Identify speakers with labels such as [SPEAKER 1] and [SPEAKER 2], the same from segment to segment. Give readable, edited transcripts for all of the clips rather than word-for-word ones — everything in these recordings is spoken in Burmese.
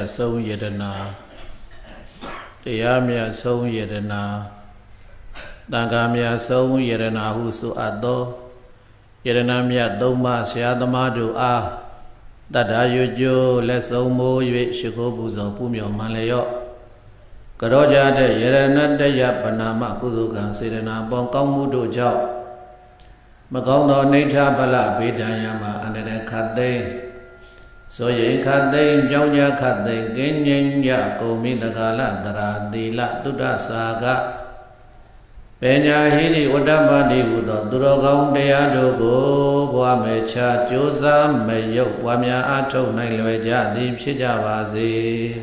[SPEAKER 1] sông yedana Tia mia sông yedana Tanga mia sông yedana husu ado Yedana mia doma siadamadu a Dada yujo le sông mo yue shiko buzo pumyo manleyo Karoja de yedana de yapanama kudukan sirena bong kong mudu jau Magong nita bala bidayama anere khate So ye khate jaunya khate genyenya komi dagala dara dila tuda saga Penya hiri udambani budo durogong deya dogo Bwa mecha josa meyok wamya atok nai lwe jadi phitja ba se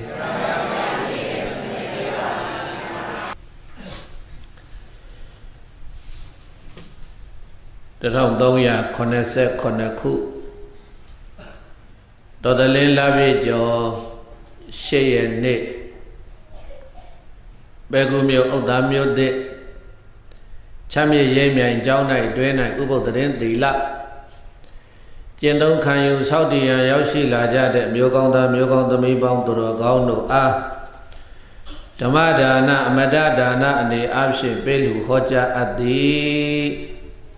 [SPEAKER 1] Terang ya konese koneku Totally love jo Sheye ne Begumyo odamyo de Chamye ye mya jao nai twe nai ubo tren tila Jin tong khan yu sao ti yan yauk shi la ja de myo kaung ta myo kaung thami paung tu ro kaung no a Dhamma dana amada dana ane ap shin pe lu ho ja ati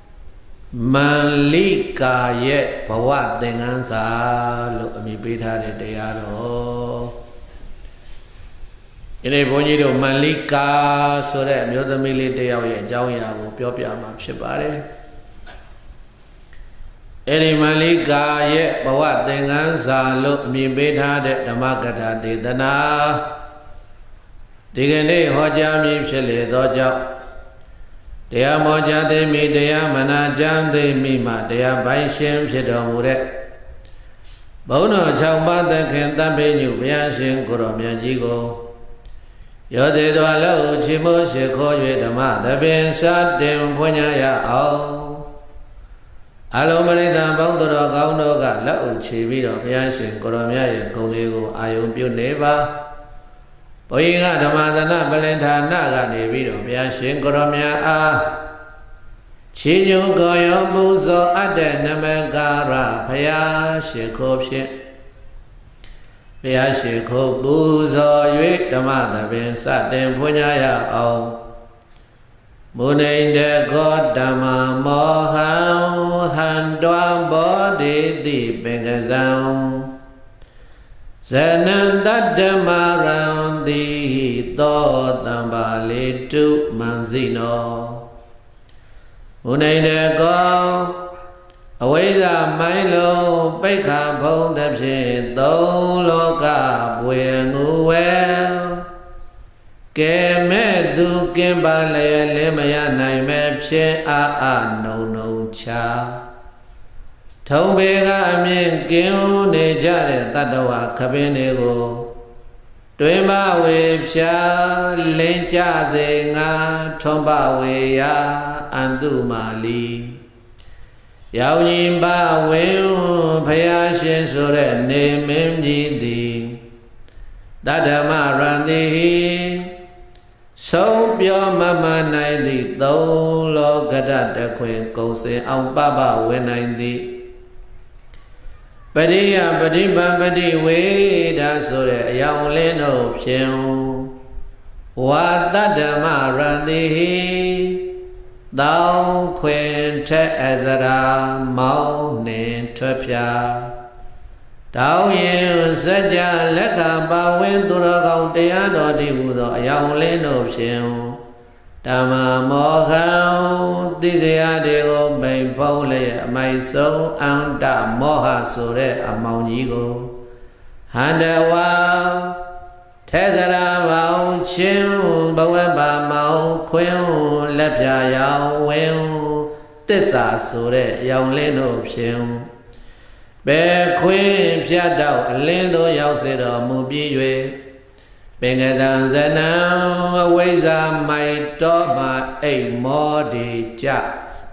[SPEAKER 1] Malika ye bawa dengan sa lo ami beda de daya ro Ini bunyi do Malika so de myo thami le tayaw ye ajaung ya ko pyo pya ma phit pare Ini Malika ye bawa dengan sa lo ami beda de Dhammagata Dedana Digane ho ja mi phit le do jaw Daya moja de mi daya mana jam de mi ma daya bai shin phit tormu de Bong no 6 pa the khin tampe nyu bya shin ko ro myan ji ko Yo de twa lo chi mo shi kho yue Dhamma thapin sa tin phun nya ya aung Alo maritha bong tu ro kaung do ka lo chi pi do bya shin ko ro mya ye gung le ko ayung pyu ne ba Boi nga Dhammadana Balintana ka ne pi do bya shin ko ro mya a Chi nyu ko yo bu so atte namakara phaya shi kho phit Phaya shi kho bu so yue Dhamma thapin sa tin phun nya ya aung Munain de ko Dhamma mohan han twa bodhi ti pengazang Sananda Dhammaram di to tambali tu manzino Unai de ko Aweza mailo Paikha phong thap phit Thong loka pwe nguwe Ke me tu kin pa le le maya nai me phit a nong nong cha Thong pe ka amyin kin ne ja de tattva khapin ne ko Twin pa we phya lin cha se nga Thong pa we ya antu ma li Yaung yin pa win phaya shin so de ne min ji ti Taddhamma ranti Song pyo mama nai ti Thong lo gata de khwin kou sin aung pa pa win nai ti Padiya padimpa padi veda so de ayaung lin no phyin Wa taddhamma ranti Thong khwin thet azara maung nin thwat phya Taung yin sajja lekha pa win tu ro kaung taya do ti hu do ayaung lin no phyin Dhamma mohan Tisaya de ko main phong le amai song anta moha so de amaung ji ko Handawa Thesara maung chin Bawan pa maung khwin Let phya yaung win Tissa so de ayaung lin no phyin Be khwin phya taw alin do yauk se do mu pi yue Pengatan zanam aweza mai to ma ai mo di cha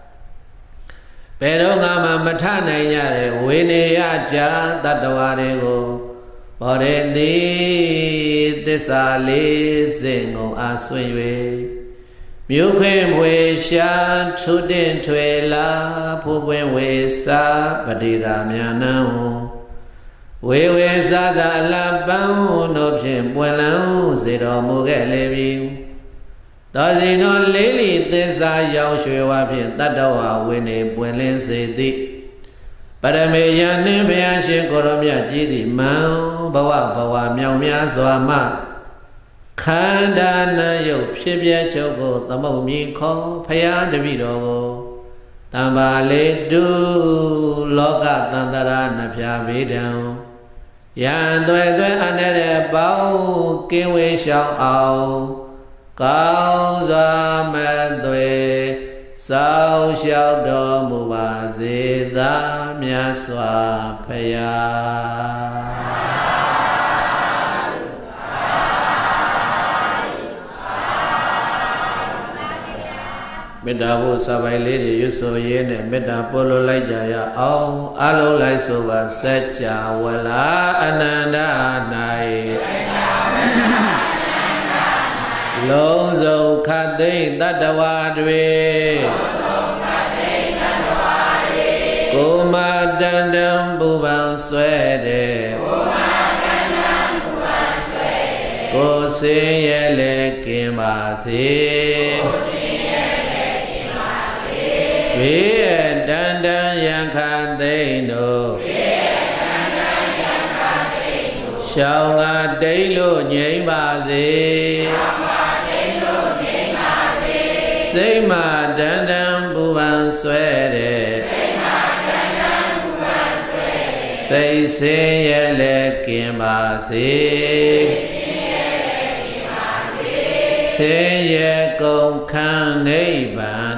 [SPEAKER 1] Pero nga ma matha nai nya de we ne ya cha tattwa de ko Bo de ti tissa le sin ngong a swin yue Myu khwin pwe sha thu tin thwe la Phu pwin we sa padida mya nan ဝေဝေဇာသာအလံပန်းတို့ဖြင့်ပွင့်လန်းစေတော်မူခဲ့လေပြီသောစီတော်လေးလီသစ္စာရောက်ရွှေဝါဖြင့်တတ္တဝါဝိနေပွင့်လင်းစေသည်ပရမေယံနှင့်ဘုရားရှင်ကိုရောမြတ်ကြီးသည်မံဘဝမြောင်များစွာမှခန္ဓာနာယုတ်ဖြစ်ပြချုပ်ကိုသမုတ်မြည်ခေါ်ဖရာတပည့်တော်ကိုတမ္ပါလေတုလောကတန္တရာနှဖျားဗေဒံယံသွဲအနတဲ့ပေါင်းကင်းဝေးရှောင်းအောင်ကောင်းစွာမသွေစောင်းလျှောက်တော်မူပါစေသာမြတ်စွာဘုရားမေတ္တာဘုစာပိုင်လေးတွေရွတ်ဆိုရင်းနဲ့မေတ္တာပို့လို့လိုက်ကြရအောင်အလုံးလိုက်ဆိုပါစัจ जा ဝလာအနန္တ၌လုံးစုံခတ်သိမ့်တတ္တဝါတွေကိုမတန်တံပူပန်ဆွဲတဲ့ကိုစင်ရဲ့လေကင်ပါစေဘေးရတန်တန်ရံခတ်သိမ့်တို့ရှောင်းကတိတ်လို့ငြိမ့်ပါစေစိတ်မှတန်တန်ပူပန်ဆွဲတဲ့စိတ်ဆင်းရဲလည်းကင်းပါစေဆင်းရဲကုန်ခန်းနိဗ္ဗာန်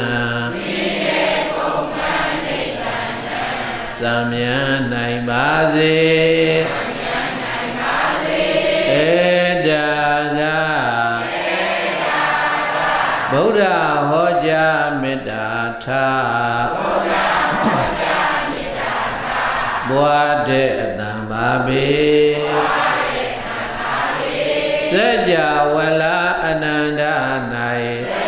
[SPEAKER 1] စံမြန်းနိုင်ပါစေဗုဒ္ဓဟောကြားမေတ္တာထားဘွားတဲ့အတံပါပေစัจ जा ဝလာအနန္တ၌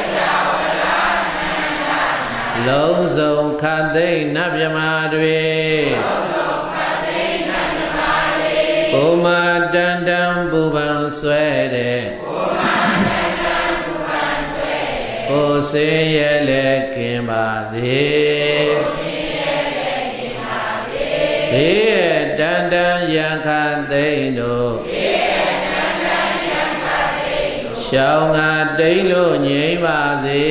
[SPEAKER 1] လုံးစုံခတ်သိမ့်နတ်မြမာတွေကိုမတန်တံပူပန်ဆွဲတဲ့ကိုစင်ရဲလည်းကင်းပါစေဘေးရတန်တန်ရံခတ်သိမ့်တို့ရှောင်းကတိတ်လို့ငြိမ့်ပါစေ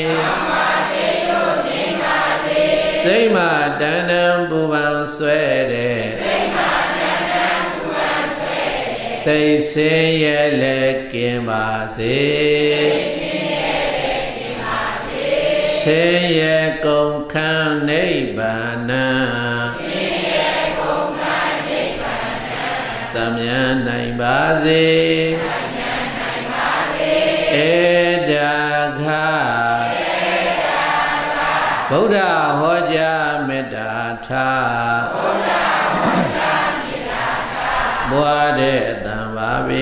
[SPEAKER 1] စိတ်မှတန်တန်ပူပန်ဆွဲတဲ့စိတ်ဆင်းရဲလည်းကင်းပါစေဆင်းရဲကုန်ခန်းနိဗ္ဗာန်စံမြန်းနိုင်ပါစေဧဒါခဗုဒ္ဓဟောကြားမေတ္တာထားဘွားတဲ့အတံပါပေ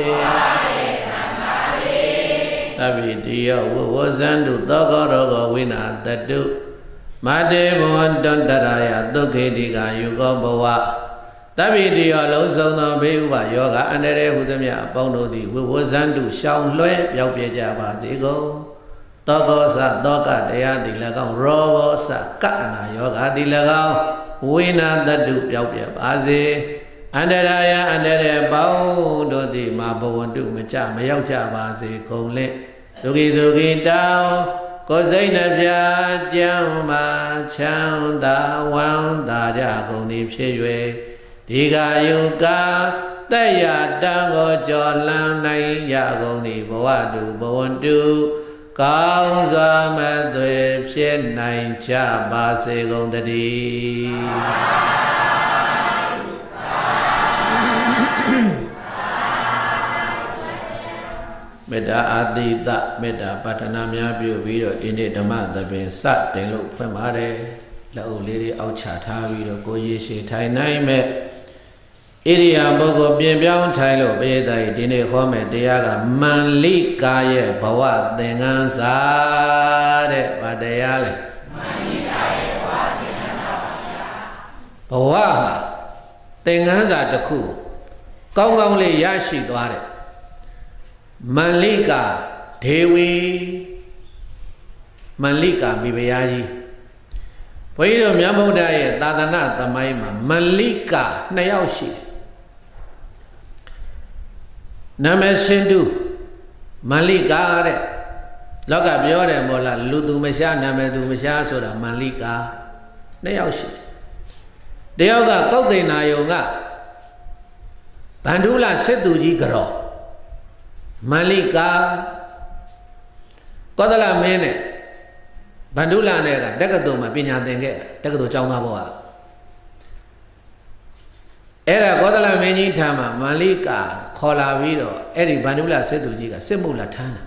[SPEAKER 1] သဗ္ဗိတိယဝဇန္တုသောကောရောဂဝိနာတတုမတေဘဝန္တန္တရာယဒုက္ခေတိကာယုကောဘဝသဗ္ဗိတိယလုံးစုံသောဘေးဥပါယောဂအန္တရာယ်ဟုသမျှအပေါင်းတို့သည်ဝဇန္တုရှောင်လွှဲပြောက်ပြကြပါစေကုန်သောကောသသောကတရားသည်၎င်းရောဂောသကအနာယောဂသည်၎င်းဝိနာတတုပြောက်ပြပါစေအန္တရာယအန္တရာယ်ပေါင်းတို့သည်မာဘဝန္တုမကြမရောက်ကြပါစေကုန်လေဒုက္ခိတောကိုယ်စိတ်နှပြကြမ်းမှချမ်းသာဝမ်းသာကြကုန်သည်ဖြစ်၍ဒီကယုကာတက်ရတံကိုကြော်လန်းနိုင်ရကုန်သည်ဘဝတုဘဝန္တုကောင်းစွာမသွေဖြစ်နိုင်ကြပါစေကုန်တည်းမေတ္တာအာတိတမေတ္တာပတ္ထနာများပြုပြီးတော့ဒီနေ့ဓမ္မသဘင်စတင်လို့ဖွင့်ပါတယ်လက်အုပ်လေးတွေအောက်ချထားပြီးတော့ကိုရေရှည်ထိုင်နိုင်မဲ့ဣရိယာပုဂ္ဂိုလ်ပြင်ပြောင်းထိုင်လို့ပိဋကဒီနေ့ဟောမဲ့တရားကမန္လိကာရဲ့ဘဝသင်္ကန်းစာတဲ့ဗာတရားလေမန္လိကာရဲ့ဘဝသင်္ကန်းစာပါဗျာဘဝမှာသင်္ကန်းစာတစ်ခုကောင်းကောင်းလေးရရှိသွားတယ်မန္လိကာဒေဝီမန္လိကာမိဖုရားကြီးဘုန်းကြီးတို့မြတ်ဗုဒ္ဓရဲ့သာသနာသမိုင်းမှာမန္လိကာ2ယောက်ရှိတယ်နာမည်စင်တုမန္လိကာတဲ့လောကပြောတယ်မို့လားလူသူမရှားနာမည်သူမရှားဆိုတာမန္လိကာ2ယောက်ရှိတယ်တယောက်ကကောက်သိန်နာယုံကဗန္ဓုလစစ်သူကြီးကြောမန္လိကာကောသလမင်းနဲ့ဗန္ဓုလနဲ့ကတက္ကသိုလ်မှာပညာသင်ခဲ့တက္ကသိုလ်ကျောင်းသားဘဝအဲ့ဒါကောသလမင်းကြီးထားမှာမန္လိကာခေါ်လာပြီးတော့အဲ့ဒီဗန္ဓုလစစ်သူကြီးကစစ်မှုလာထမ်း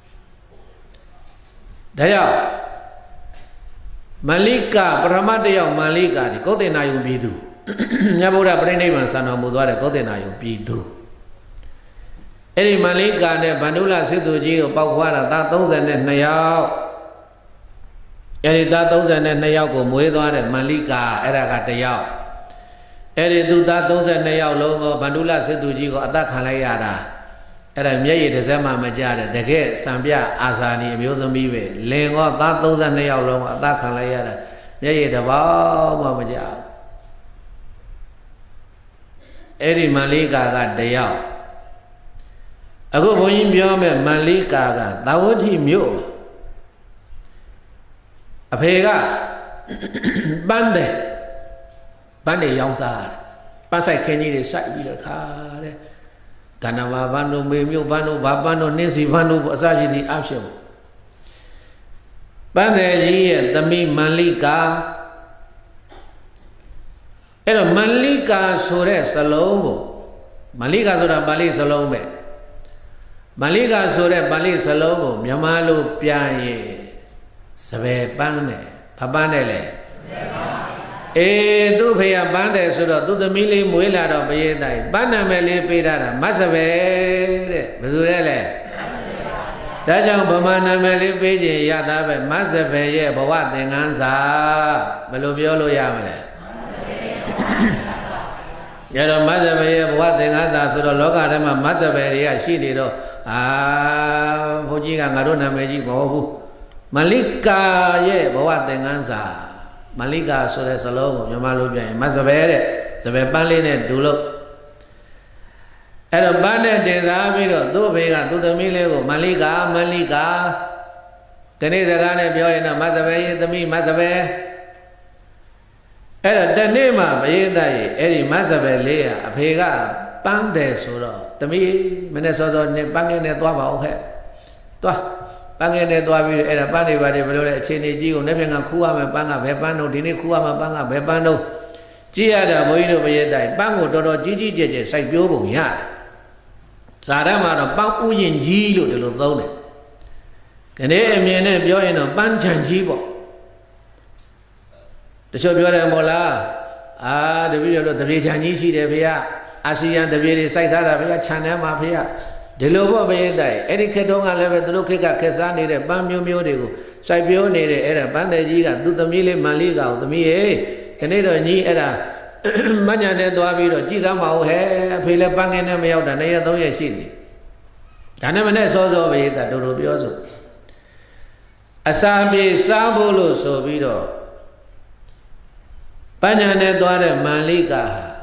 [SPEAKER 1] တာဒါကြောင့်မန္လိကာပရမတ်တယောက်မန္လိကာဒီကောသင်နာယုံပြည်သူမြတ်ဗုဒ္ဓပြိဋိဘံစံတော်မူသွားတဲ့ကောသင်နာယုံပြည်သူအဲ့ဒီမန္လိကာနဲ့ဗန္ဓုလစစ်သူကြီးကိုပေါက်ခွာတာသား32ယောက်အဲ့ဒီသား32ယောက်ကိုမွေးသွားတဲ့မန္လိကာအဲ့ဒါကတယောက်အဲ့ဒီသူသား32ယောက်လုံးကိုဗန္ဓုလစစ်သူကြီးကိုအသက်ခံလိုက်ရတာအဲ့ဒါမျက်ရည်တစ်စက်မှမကြတဲ့တကယ်စံပြအာဇာနည်အမျိုးသမီးပဲလင်ကောသား32ယောက်လုံးကိုအသက်ခံလိုက်ရတာမျက်ရည်တစ်ပေါက်မှမကြဘူးအဲ့ဒီမန္လိကာကတယောက်အခုဘုန်းကြီးပြောမယ်မန္လိကာကသာဝတိမြို့အဖေကပန်းတယ်ရောင်းစားပန်းဆိုင်ခင်းကြီးတွေစိုက်ပြီးတော့ခါတဲ့ကဏ္ဍဘာဘန်းတို့မေမြို့ဘန်းတို့ဘာဘန်းတို့နင်းစီဘန်းတို့အစရှိသည့်အဖြစ်ပန်းတယ်ကြီးရဲ့သမီးမန္လိကာအဲ့တော့မန္လိကာဆိုတဲ့စလုံးကိုမန္လိကာဆိုတာပါဠိစလုံးပဲမန္လိကာဆိုတဲ့ပါဠိစလုံးကိုမြန်မာလိုပြန်ရင်စပယ်ပန်းတယ်ဖပန်းတယ်လေအေးသူ့ဖေကပန်းတယ်ဆိုတော့သူ့သမီးလေးမွေးလာတော့ဘယေတိုင်ပန်းနာမည်လေးပေးထားတာမတ်စပယ်တဲ့ဘယ်သူလဲလဲဒါကြောင့်ဗမာနာမည်လေးပေးခြင်းရတာပဲမတ်စပယ်ရဲ့ဘဝသင်္ကန်းစာဘယ်လိုပြောလို့ရမလဲရတော့မတ်စပယ်ရဲ့ဘဝသင်္ကန်းစာဆိုတော့လောကထဲမှာမတ်စပယ်တွေကရှိနေတော့ဘုန်းကြီးကငါတို့နာမည်ကြီးမဟုတ်ဘူးမန္လိကာရဲ့ဘဝသင်္ကန်းစာမန္လိကာဆိုတဲ့စလုံးကိုမြန်မာလိုပြန်ရင်မတ်စပယ်တဲ့စပယ်ပန်းလေးနဲ့ဒူလို့အဲ့တော့ပန်းနဲ့တင်စားပြီးတော့သူ့ဘေးကသူ့သမီးလေးကိုမန္လိကာဒီနေ့စကားနဲ့ပြောရင်တော့မတ်စပယ်ရဲ့သမီးမတ်စပယ်အဲ့တော့တနေ့မှဘယေတရဲ့အဲ့ဒီမတ်စပယ်လေးကအဖေကပန်းတယ်ဆိုတော့သမီးမနေ့စောစောနဲ့ပန်းငယ်နဲ့သွားပါအောင်ခဲ့သွားပန်းငယ်နဲ့သွားပြီးအဲ့ဒါပန်းတွေပါတယ်ဘယ်လိုလဲအခြေအနေကြီးကိုနေ့ပြန်ကခူးရမယ်ပန်းကဘယ်ပန်းတော့ဒီနေ့ခူးရမယ်ပန်းကဘယ်ပန်းတော့ကြည့်ရတာဘုန်းကြီးတို့ဘယေတပန်းကိုတော်တော်ကြီးကြီးကျယ်ကျယ်စိုက်ပျိုးပုံရတယ်ဇာတ်မှာတော့ပန်းဥယျင်ကြီးလို့ဒီလိုသုံးတယ်ခဏအမြင်နဲ့ပြောရင်တော့ပန်းချံကြီးပေါ့တချို့ပြောတယ်မို့လားတပည့်တော်တပည့်ချံကြီးရှိတယ်ဖေရအာဆီယံတပည့်တွေစိုက်ထားတာဖေရခြံထဲမှာဖေရဒီလိုပေါ့ဘယေတိုင်အဲ့ဒီခေတ်တုန်းကလည်းပဲသူတို့ခေတ်ကခက်စားနေတဲ့ပန်းမျိုးတွေကိုစိုက်ပျိုးနေတဲ့အဲ့ဒါပန်းတယ်ကြီးကသူ့သမီးလေးမန္လိကာကိုသမီးရဲ့ခဏတော့ညီအဲ့ဒါမညံနဲ့သွားပြီးတော့ကြည်ကားမအောင်ဟဲ့အဖေလည်းပန်းငင်းနဲ့မရောက်တာ2ရက်3ရက်ရှိနေဒါနဲ့မနဲ့စောစောဘယေတာတို့ပြောဆိုအစာပြေစားဖို့လို့ဆိုပြီးတော့ပညာနဲ့သွားတဲ့မန္လိကာ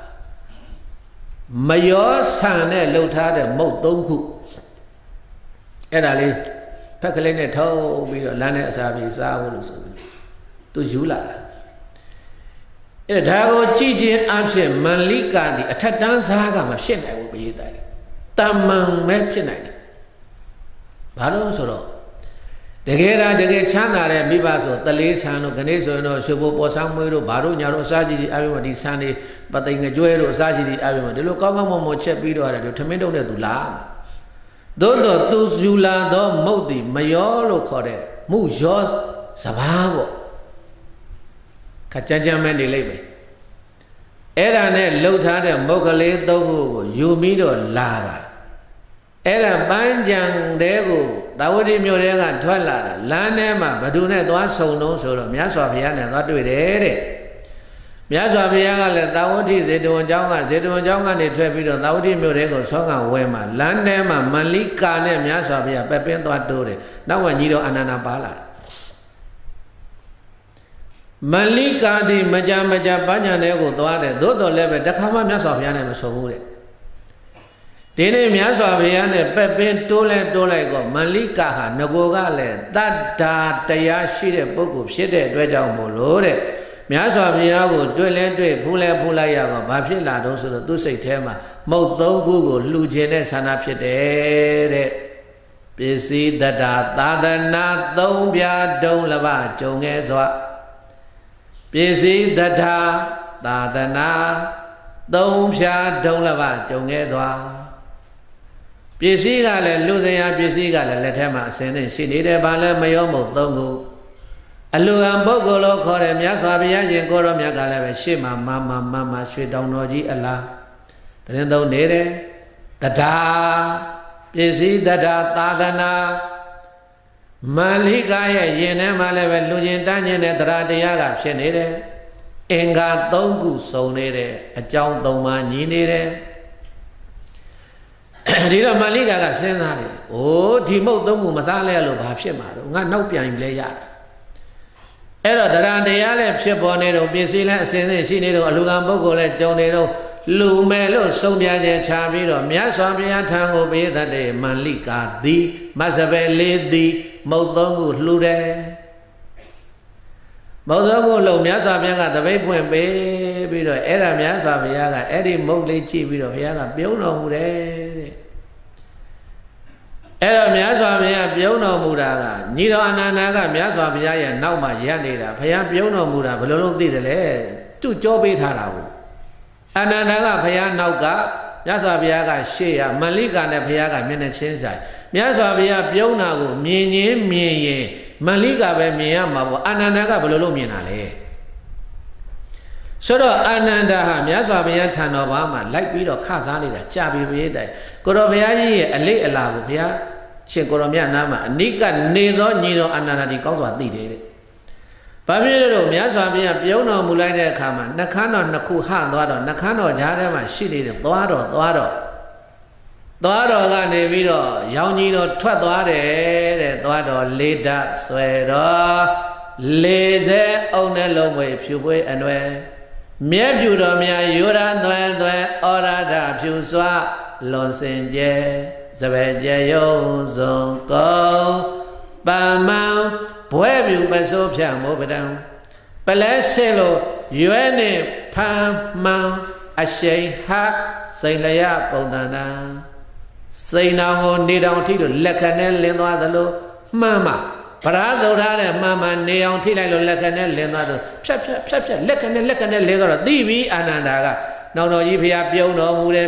[SPEAKER 1] မယောဆန်နဲ့လှုပ်ထားတဲ့မုတ်3ခုအဲ့ဒါလေးဖက်ကလေးနဲ့ထုတ်ပြီးတော့လမ်းနဲ့အစာပြေစားဖို့လို့ဆိုပြီးသူယူလာတာအဲ့ဒါကိုကြည့်ခြင်းအဖြစ်မန္လိကာဒီအထက်တန်းစားကမဖြစ်နိုင်ဘူးဘယေတိုင်တမန်ပဲဖြစ်နိုင်တယ်ဘာလို့ဆိုတော့တကယ်ချမ်းသာတဲ့မိဘဆိုတလေးဆန်တို့ခဏဆိုရင်တော့ရှုပ်ဖို့ပေါ်ဆောင်မွေးတို့ဘာတို့ညာတို့အစားကြီးဒီအပြင်မှာဒီဆန်တွေပသိမ်ငကြွဲတို့အစားကြီးဒီအပြင်မှာဒီလိုကောင်းကောင်းမွန်မွန်ချက်ပြီးတော့ရတယ်ထမင်းတုံးတဲ့သူလားသို့တော့သူယူလာသောမုတ်တိမယောလို့ခေါ်တဲ့မှုယောစဘာပေါ့ခကြမ်းမဲ့နေလိုက်ပဲအဲ့ဒါနဲ့လှုပ်ထားတဲ့မုတ်ကလေး3ခုကိုယူပြီးတော့လာတာအဲ့ဒါပန်းကြံတဲကိုသာဝတိမြို့ထဲကထွက်လာတာလမ်းထဲမှာဘသူနဲ့သွားဆုံတော့ဆိုတော့မြတ်စွာဘုရားနဲ့သွားတွေ့တယ်တဲ့မြတ်စွာဘုရားကလည်းသာဝတိဇေတဝန်ကျောင်းကနေထွက်ပြီးတော့သာဝတိမြို့ထဲကိုဆောင်းကဝဲမှာလမ်းထဲမှာမန္လိကာနဲ့မြတ်စွာဘုရားပက်ပင်းသွားတိုးတယ်နောက်ကညီတော်အာနန္ဒာပါလာမန္လိကာဒီမကြပညာတဲ့ကိုသွားတယ်သို့တော်လည်းပဲတခါမှမြတ်စွာဘုရားနဲ့မဆုံဘူးတဲ့ဒီနေ့မြတ်စွာဘုရားနဲ့ပက်ပင်းတိုးလိုက်တော့မန္လိကာဟာငကိုကလည်းတတ္တာတရားရှိတဲ့ပုဂ္ဂိုလ်ဖြစ်တဲ့အတွက်ကြောင့်မို့လို့တဲ့မြတ်စွာဘုရားကိုတွေ့ဖူးလိုက်ရတော့ဘာဖြစ်လာတော့ဆိုတော့သူ့စိတ်ထဲမှာမုတ်သုံးခုကိုလှူခြင်းတဲ့ဆန္ဒဖြစ်တယ်တဲ့ပစ္စည်းတတာသာသနာသုံးပြဒုံလဘကြုံငဲစွာပစ္စည်းတတာသာသနာသုံးဖြာဒုံလဘကြုံငဲစွာပစ္စည်းကလည်းလူစရာပစ္စည်းကလည်းလက်ထဲမှာအစင်းနဲ့ရှိနေတယ်ဘာလဲမယောမုတ်သုံးခုအလူကံပုဂ္ဂိုလ်လို့ခေါ်တယ်မြတ်စွာဘုရားရှင်ကိုရောမြတ်ကလည်းပဲရှေ့မှာမရွှေတောင်တော်ကြီးအလားတရင်သုံးနေတယ်တရားပစ္စည်းတရားသာသနာမန္လိကာရဲ့ယင်ထဲမှာလည်းပဲလူကျင်တန်းကျင်တဲ့တရားတရားကဖြစ်နေတယ်အင်္ဂါ၃ခုစုံနေတယ်အကြောင်း၃ပါးညီနေတယ်ဒီတော့မန္လိကာကစဉ်းစားတယ်။အိုးဒီမုတ်၃ခုမစားလဲလို့ဘာဖြစ်မှာတော့ငါနောက်ပြန်ပြီလဲရတယ်အဲ့တော့တရားလည်းဖြစ်ပေါ်နေတော့ပစ္စည်းလည်းအစဉ်ရှိနေတော့အလူကံပုဂ္ဂိုလ်လည်းကြုံနေတော့လူမယ်လို့ဆုံးဖြတ်ချက်ချပြီးတော့မြတ်စွာဘုရားထံကိုပေးတတ်တဲ့မန္လိကာသည်မတ်စပယ်လေးသည်မုတ်သုံးခုလှူတယ်မုတ်သုံးခုလုံးမြတ်စွာဘုရားကတပိတ်ဖွင့်ပေးပြီးတော့အဲ့ဒါမြတ်စွာဘုရားကအဲ့ဒီမုတ်လေးကြည့်ပြီးတော့ဘုရားကပြုံးတော်မူတယ်တဲ့အဲ့တော့မြတ်စွာဘုရားပြုံးတော်မူတာကညီတော်အနန္ဒာကမြတ်စွာဘုရားရဲ့နောက်မှာရပ်နေတာဘုရားပြုံးတော်မူတာဘယ်လိုလုပ်သိတယ်လဲသူ့ကြောပေးထားတာကိုအနန္ဒာကဘုရားနောက်ကမြတ်စွာဘုရားကရှေ့ရမန္လိကာနဲ့ဘုရားကမျက်နှာချင်းဆိုင်မြတ်စွာဘုရားပြုံးတာကိုမြင်ရင်မန္လိကာပဲမြင်ရမှာပေါ့အနန္ဒာကဘယ်လိုလုပ်မြင်တာလဲဆိုတော့အာနန္ဒာဟာမြတ်စွာဘုရားထံတော်ဘာမှာလိုက်ပြီးတော့ခစားနေတာကြာပြီပြည့်တဲ့ကိုတော်ဘုရားကြီးရဲ့အလေးအလာကိုဘုရားရှင်ကိုရောမြတ်နာမှာအနိကနေသောညီတော်အာနန္ဒာဒီကောင်းစွာသိတယ်တဲ့။ဘာဖြစ်လို့မြတ်စွာဘုရားပြုံးတော်မူလိုက်တဲ့အခါမှာနှခမ်းတော်နှစ်ခုဟသွားတော့နှခမ်းတော်ကြားထဲမှာရှိနေတဲ့သွားတော်ကနေပြီးတော့ရောင်ကြီးတော်ထွက်သွားတယ်တဲ့သွားတော်လေးဓာတ်ဆွဲတော်40အုံနဲ့လုံးဝဖြူပွေးအနွယ်မြဲဖြူတော်များယောရသွဲဩရဒဖြူစွာလွန်စင်ကျဲစပယ်ကျဲယုံစုံကောပမံဘွဲပြူပစိုးဖြတ်မောပဒံပလဲဆေလို့ရွဲနေဖမ်းမှန်အရှိန်ဟစိန်လျပုံသဏ္ဍာန်စိန်တော်ကိုနေတော်ထိလို့လက်ခနဲ့လင်းသွားသလိုမှန်မှဗရာသုထားတဲ့မှန်မှန်နေအောင်ထိလိုက်လို့လက်ခနဲ့လင်းသွားသလိုဖြတ်လက်ခနဲ့လင်းတော့သိပြီအာနန္ဒာကနောက်တော်ကြီးဖျားပြုံးတော်မူတယ်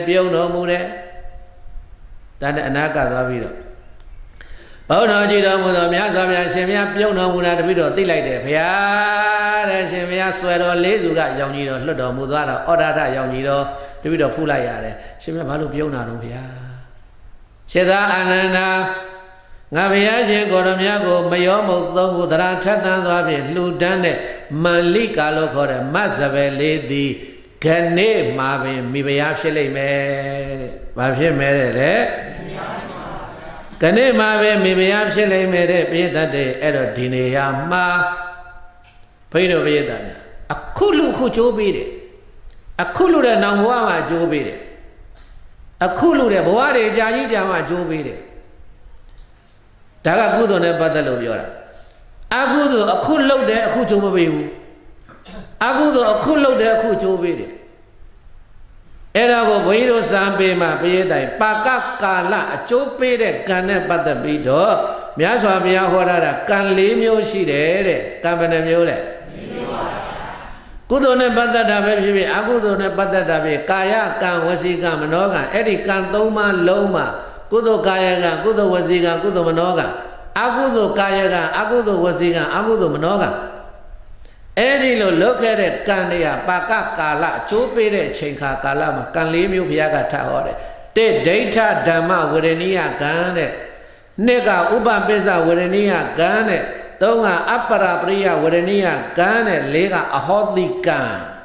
[SPEAKER 1] ဒါနဲ့အနာကသွားပြီးတော့ဘုရားကြည်တော်မူသောမြတ်စွာဘုရားရှင်ဘုရားပြုံးတော်မူတာတပိတော့သိလိုက်တယ်ဘုရားတဲ့ရှင်ဘုရားဆွဲတော်လေးစုကရောင်ကြီးတော်လွတ်တော်မူသွားတော့ဩဒဒရောင်ကြီးတော်တပိတော့ဖူးလိုက်ရတယ်ရှင်ဘုရားဘာလို့ပြုံးတာတော့ဘုရားခြေသာအာနန္ဒာငါဘုရားရှင်ကိုတော်မြတ်ကိုမယောမုတ်သုံးခုသရထက်သန်းစွာဖြင့်လှူဒန်းတဲ့မန္လိကာလို့ခေါ်တဲ့မတ်စပယ်လေးသည်ခဏိမှာပင်မိဖုရားဖြစ်လိမ့်မယ်တဲ့ဘာဖြစ်မယ်တဲ့ခဏိမှာပင်မိဖုရားဖြစ်လိမ့်မယ်တဲ့ပြည့်တတ်တဲ့အဲ့တော့ဒီနေရာမှာဘုန်းကြီးတို့ပြည့်တတ်တယ်အခုလူအခုကြိုးပေးတယ်အခုလူတဲ့နောင်ဘဝမှာကြိုးပေးတယ်အခုလူတဲ့ဘဝတွေကြာကြီးကြာမှကြိုးပေးတယ်ဒါကကုသိုလ်နဲ့ပတ်သက်လို့ပြောတာအကုသိုလ်အခုလှုပ်တယ်အခုကြိုးမပေးဘူးအကုသိုလ်အခုလှုပ်တယ်အခုကြိုးပေးတယ်အဲ့ဒါကိုဘုန်းကြီးတို့စံပေးမှာပြည့်တိုင်ပါကကာလအကျိုးပေးတဲ့ကံနဲ့ပတ်သက်ပြီးတော့မြတ်စွာဘုရားဟောတာကံ၄မျိုးရှိတယ်တဲ့ကံဘယ်နှမျိုးလဲကုသိုလ်နဲ့ပတ်သက်တာပဲဖြစ်ဖြစ်အကုသိုလ်နဲ့ပတ်သက်တာပဲကာယကံဝစီကံမနောကံအဲ့ဒီကံ၃ပါးလုံးမှာကုသိုလ်ကာယကံကုသိုလ်ဝစီကံကုသိုလ်မနောကံအကုသိုလ်ကာယကံအကုသိုလ်ဝစီကံအကုသိုလ်မနောကံအဲ့ဒီလိုလုပ်ခဲ့တဲ့ကံတွေကပါကကာလအကျိုးပေးတဲ့ချိန်ခါကာလမှာကံ၄မျိုးဘုရားကထဟောတယ်တစ်ဒိဋ္ဌဓမ္မဝရဏိယကံတဲ့နှစ်ကဥပပိစ္ဆဝရဏိယကံတဲ့သုံးကအပ္ပရာပရိယဝရဏိယကံတဲ့လေးကအဟောတိကံ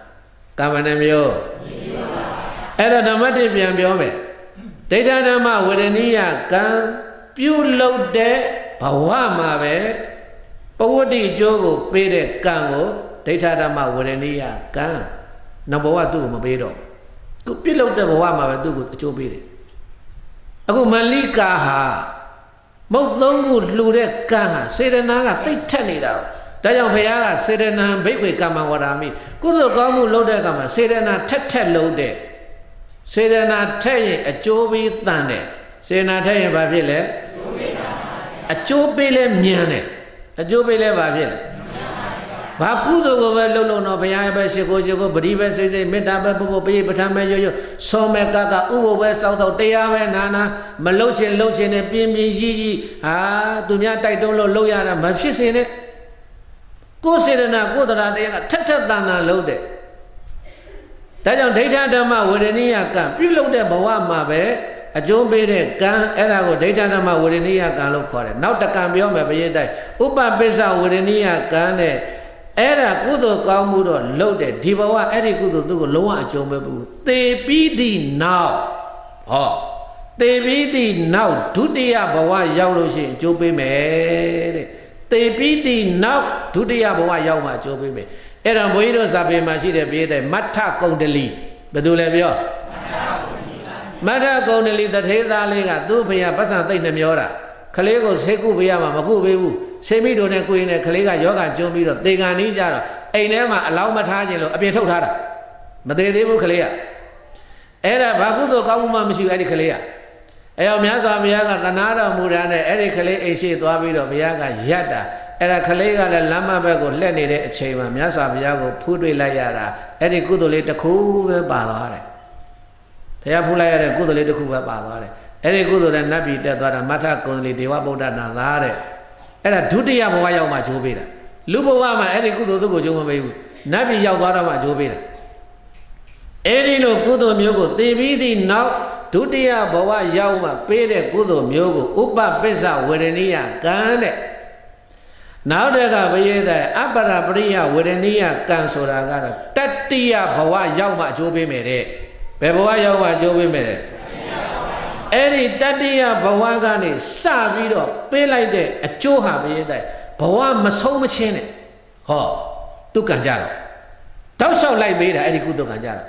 [SPEAKER 1] Kamanamyo. Era Namati Piambiome. Data Nama Wedenia can you load there? Pawama, Pawadi Jogo, Pede Kango, Data Nama Wedenia can. Number one, do Mabedo. To pillow the Pawama, do good to be. Aku Malika ha. Most long good Lude Kaha, say the Naga, they turn it out. Dayan Payara, say the Nam, Baby Kama, what I mean. Good Gamu Loda Kama, say the Na Tet Loade. Say the Na Tay, a Joby Thande. Say Na Tay Babile, a Jobile Miane, a Jobile Babile. Bakudo over Lolo no Payaba, Segojo, but even says a Metababu, Batamayo, Someka, Ugo, West South of Teawa, Nana, Malochin, Lochin, and Pimbi, Gigi, Dunya Taidolo, Loya, and Mapshis in it. Go sit in a good Tatana loaded. Dajan data dama with an ear can, below the Bawama, a Jombe can, Erago data dama with an ear can look for it. Now the Cambioma Bayeda, Upa Besa with an ear can. Era Kudo Kamudo loaded, Divawa, Eri Kudo do Loa Jomebu. They be thee now. Oh, they be thee now. Today, Bawa Yauroshi, Jobe me. They be thee now. Today, Bawa Yauma Jobe me. Era Buino Sabe Machida be the Mata Condeli, Bedulevio. Mata Condeli that Heda Lega, Dupia, Pasa Miora, Kalego Seku Biama, Maku Bebu. Semi don't a queen, a Kalega Yoga, Jomiro, they got Nija, a Nema, allow Matagelo, a bit of her. But they will clear. Era Bakudo Kamuma, Monsieur Edicalia. Elmiaza Miaga, Canada, Murana, Edicale, A. C. Duavido, Viaga, Yada, Era Kalega, Lama Bago, Lenny, a chamber, Miasa Viago, Pudri Layara, Edicudo later cool Balare. They are Pulaya, good little cool Balare. Edicudo and Nabi, that Mata Conli, the Waboda Nalare. Era Dudia Mawaya Majobira. Lubawama, any good to go Jomabu. Nabi Yawara Majobira. Any no Kudo Myogo, they be now. Dudia Bawa Yauma, Pede Kudo Myogo, Upa Pesa, Wedenia, Gane. Now they got Veda, Abara Bria, Wedenia, Gansora, Tatia Bawa Yauma Jobi Mere. Bawa Yauma Jobi Mere. Any Tadia Bawagani, Savido, pay like that, a Joha be there. Bawa must home machine. Ho, to Kanjaro. Don't sound like Beda, any good to Kanjaro.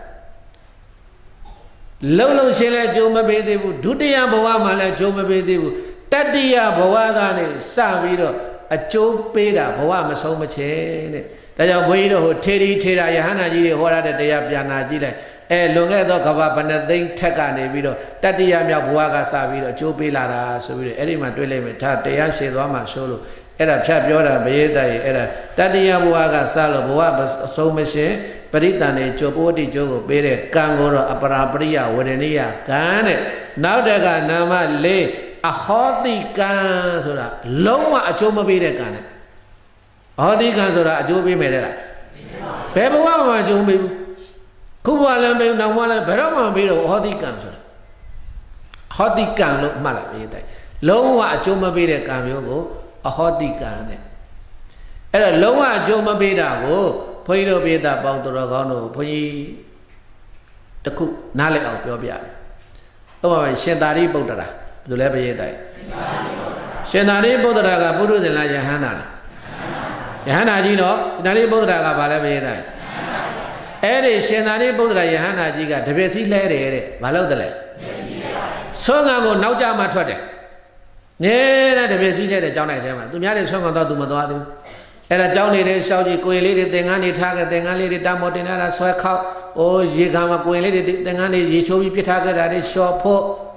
[SPEAKER 1] Lolo Shella Joma Bede, Dudia Bawama, Joma Bede, Tadia Bawagani, Savido, a Joe Beda, Bawa must home machine. That's a way to Teddy Tera Yahana, what are the day of Yana? Longa Kavapana, then Takane video, Tatia Buaga Savio, Jopila, so Edima Dweleme, Tatia Shedama Solo, Era Chapiora, Beda, Era Tatia Buaga Salo, Boabas, so machine, Peritane, Jopoti Jogo, Bede, Kangoro, Aparabria, Wedenia, Kane. Now they got Nama lay a hotty cansura, Loma a Choma Bede Kane. Hotty cansura, Jobi Medera. Pebua Jomi. Kuala Bay Nawala, Berama Bido, Hoti Cancer. Hoti can look malabide. Lowa Joma Bida Camiogo, a hoti can. And a lower Joma Bida go, Poido Bida Bautoragano, Poi the cook, Nale of Yobia. Oh, Shendari Bodara, the Lebayeta. Shendari Bodaraga, Budu de la Yahana. Yahana Gino, Nari Bodaraga, Balabayeta. Ere Shenari Bodra Yahana Giga, the Besi Lady, Malodale. So now, now Jama Trotte. Near the Besi Lady, John Adama. Do not song about Dumadadu. And a Johnny Saudi Quaility, Dengani Target, Dengani Damotina, Swaka, or Yigama Quaility, Dengani, Yichobi Pitaga, that is short po.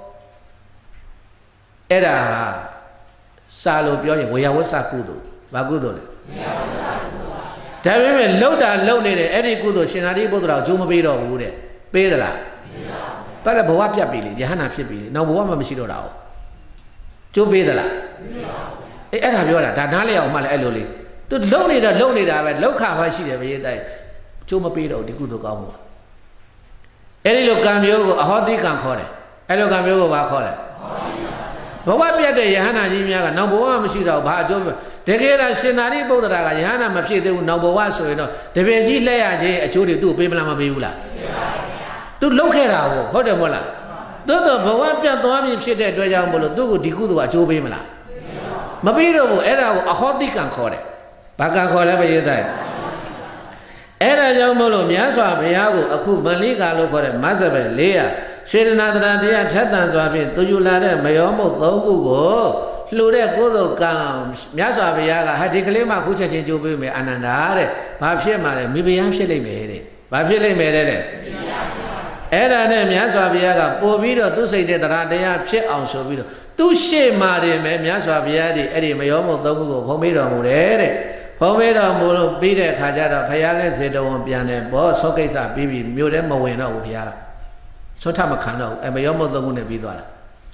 [SPEAKER 1] Era Salo Bioy, we are Sakudo, Bagudo. Tell me, load and loaded any good Shenari Bodra, Jumabido, would it? Pedala. But a Boapia Billy, Yahana Pibili, no woman Machino. Jubidala. Eraviola, Danale or Maleloli. To lonely the lonely, I went local, I see every day. Jumabido, the good Gamu. Any look Gamio, a hot dick can call it. Hello Gamio, I call it. ဘဝပြတ်တဲ့ယဟန္တာကြီးများကနောက်ဘဝမရှိတော့ဘာအကျိုးတကယ်လားရှင်သာရိပုတ္တရာကယဟန္တာမဖြစ်သေးဘူးနောက်ဘဝဆိုရင်တော့တပည့်ကြီးလက်ရခြင်းအကျိုးတွေသူ့ပေးမလားမပေးဘူးလားပေးပါဗျာသူလှုပ်ခဲ့တာဟုတ်တယ်မဟုတ်လားသို့တော့ဘဝပြတ်သွားပြီဖြစ်တဲ့အတွက်ကြောင့်မလို့သူ့ကိုဒီကုသိုလ်အကျိုးပေးမလားမပေးတော့ဘူးအဲ့ဒါကိုအဟောတိကံခေါ်တယ်ဘာကံခေါ်လဲပရိသတ်အဲ့ဒါကြောင့်မလို့မြတ်စွာဘုရားကိုအခုမလိကာလို့ခေါ်တဲ့မတ်စပယ်400စေတနာတရားထက်သန်စွာဖြင့်သူယူလာတဲ့မယောမုတ်3ခုကိုလှူတဲ့ကိုယ်တော်ကံမြတ်စွာဘုရားကဟာဒီကလေးမှခုချက်ချင်းကြိုးပေးမယ်အာနန္ဒာတဲ့ဘာဖြစ်မှလဲမိဖုရားဖြစ်လိမ့်မယ်တဲ့ဘာဖြစ်လိမ့်မယ်တဲ့အဲ့ဒါနဲ့မြတ်စွာဘုရားကပို့ပြီးတော့သူစိတ်တဲ့တရားဖြစ်အောင်ဆိုပြီးတော့သူရှေ့မှာတယ်မယ်မြတ်စွာဘုရားဒီအဲ့ဒီမယောမုတ်3ခုကိုဖုံးပေးတော်မူတယ်တဲ့ဖုံးပေးတော်မူလို့ပြီးတဲ့အခါကျတော့ဘုရားလည်းစေတဝန်ပြန်တယ်ဘောသောကိစ္စပြီးပြီမြို့ထဲမဝင်တော့ဘူးဘုရားကသွတ်ထမခံတော့ဘူးမယောမုတ်3ခုနဲ့ပြီးသွားတာ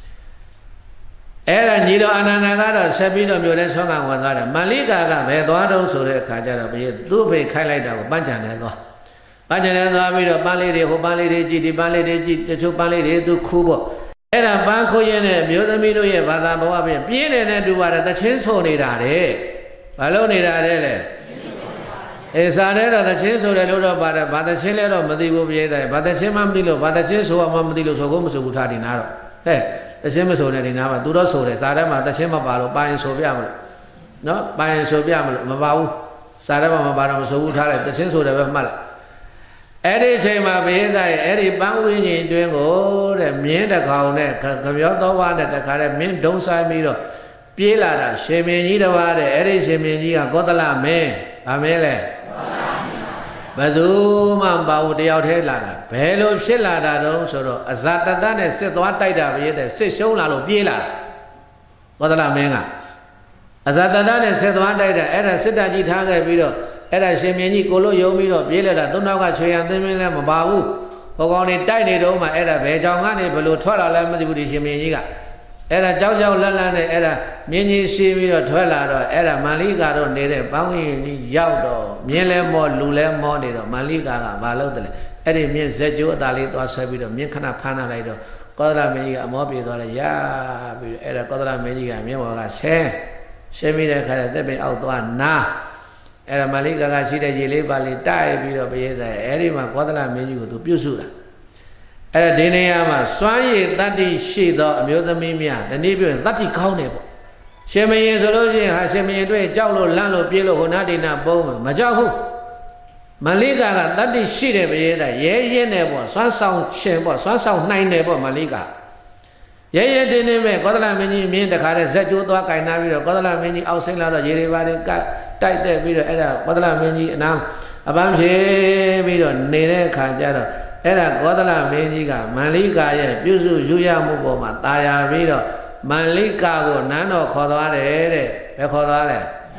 [SPEAKER 1] အဲ့ဒါညီတော်အာနန္ဒာကတော့ဆက်ပြီးတော့မြို့ထဲဆောင်းကဝင်သွားတယ်မလိကာကဘယ်သွားတော့ဆိုတဲ့အခါကျတော့ဘုရားသူ့ဖေခိုင်းလိုက်တာကိုပန်းချံနဲ့သွားပန်းချံနဲ့သွားပြီးတော့ပန်းလေးတွေဟိုပန်းလေးတွေကြည့်ဒီပန်းလေးတွေကြည့်တချို့ပန်းလေးတွေသူခူးပေါ့အဲ့ဒါပန်းခိုးရင်းနဲ့မျိုးသမီးတို့ရဲ့ဘာသာဘဝပြင်ပြင်းနေတဲ့တူပါတယ်တချင်းဆိုနေတာတဲ့ဘာလို့နေတာတဲ့လဲအေးစားတဲ့တော့တချင်းဆိုတယ်လို့တော့ပါတယ်ဘာတချင်းလဲတော့မသိဘူးပြည့်တယ်ဘာတချင်းမှမသိလို့ဘာတချင်းဆိုမှမသိလို့ဆိုကိုမဆိုဘူးထားဒီနာတော့ဟဲ့တချင်းမဆိုတဲ့ဒီနာမှာသူတော့ဆိုတယ်စားထဲမှာတချင်းမပါလို့ပါရင်ဆိုပြမလို့နော်ပါရင်ဆိုပြမလို့မပါဘူးစားထဲမှာမပါတော့မဆိုဘူးထားလိုက်တချင်းဆိုတယ်ပဲမှတ်လိုက်အဲ့ဒီအချိန်မှာဘေးသားရဲ့အဲ့ဒီပန်းဝင်းကြီးတွင်ကိုတဲ့မြင်းတကောင်နဲ့ခပြောသောဝါနဲ့တခါတဲ့မင်းဒုံဆိုင်ပြီးတော့ပြေးလာတာရှင်မင်းကြီးတစ်ပါးတဲ့အဲ့ဒီရှင်မင်းကြီးကကောသလမင်းဗာမင်းလဲဘယ်သူမှမပါဘူးတယောက်တည်းလာတာဘယ်လိုဖြစ်လာတာတုံးဆိုတော့အဇာတတနဲ့စစ်သွားတိုက်တာပဲတဲ့စစ်ရှုံးလာလို့ပြေးလာတာကောသလမင်းကအဇာတတနဲ့စစ်သွားတိုက်တာအဲ့ဒါစစ်တပ်ကြီးထားခဲ့ပြီးတော့အဲ့ဒါရှင်မင်းကြီးကိုလို့ယုံပြီးတော့ပြေးလာတာသုံးနောက်ကချွေရန်သိမ်းမင်းလည်းမပါဘူးဟောကောင်နေတိုက်နေတော့မှအဲ့ဒါဘယ်ကြောင်ကနေဘယ်လိုထွက်လာလဲမသိဘူးဒီရှင်မင်းကြီးကအဲ့ဒါကြောက်ကြောက်လန့်လန့်နဲ့အဲ့ဒါမြင်းကြီးရှိပြီးတော့ထွက်လာတော့အဲ့ဒါမန္လိကာတော့နေတဲ့ဘောင်းရင်ကြီးရောက်တော့မြင်းလဲမောလူလဲမောနေတော့မန္လိကာကမလုပ်တယ်အဲ့ဒီမြင်းဇက်ကျိုးအသားလေးသွားဆွဲပြီးတော့မြင်းခဏဖမ်းလာလိုက်တော့ကောသလမင်းကြီးကအမောပြေသွားတယ်ရပြီးအဲ့ဒါကောသလမင်းကြီးကမြင်းဘော်ကဆင်းပြီးတဲ့အခါကျသက်ပင်အောက်သွားနာအဲ့ဒါမန္လိကာကရှိတဲ့ရေလေးပါလေးတိုက်ပြီးတော့ပြည့်တဲ့အဲ့ဒီမှာကောသလမင်းကြီးကိုသူပြုစုတာအဲ့ဒါဒီနေရာမှာစွမ်းရည်တတ္တိရှိသောအမျိုးသမီးများဒီနေ့ပြောရင်တတ္တိကောင်းတယ်ပေါ့ရှင်မင်းဆိုလို့ရှိရင်ဟာရှင်မင်းတွေ့ကြောက်လို့လန့်လို့ပြေးလို့ဟိုနာတိနာပုံးမကြောက်ဘူးမလိကာကတတ္တိရှိတယ်ပဲရဲရဲနဲ့ပေါ့စွမ်းဆောင်ခြင်းပေါ့စွမ်းဆောင်နိုင်တယ်ပေါ့မလိကာရဲရဲတင်းတင်းပဲကောသလမင်းကြီးမြင်းတခါတည်းဇက်ကျိုးသွားကင်နာပြီးတော့ကောသလမင်းကြီးအောက်ဆင်းလာတော့ရေတွေပါတွေကတိုက်တဲ့ပြီးတော့အဲ့ဒါကောသလမင်းကြီးအနာအပန်းဖြေပြီးတော့နေတဲ့အခါကျတော့အဲ့ဒါကောသလမင်းကြီးကမန္လိကာရဲ့ပြုစုယူရမှုပေါ်မှာတာယာပြီးတော့မန္လိကာကိုနန်းတော်ခေါ်သွားတယ်တဲ့ဘယ်ခေါ်သွားလဲ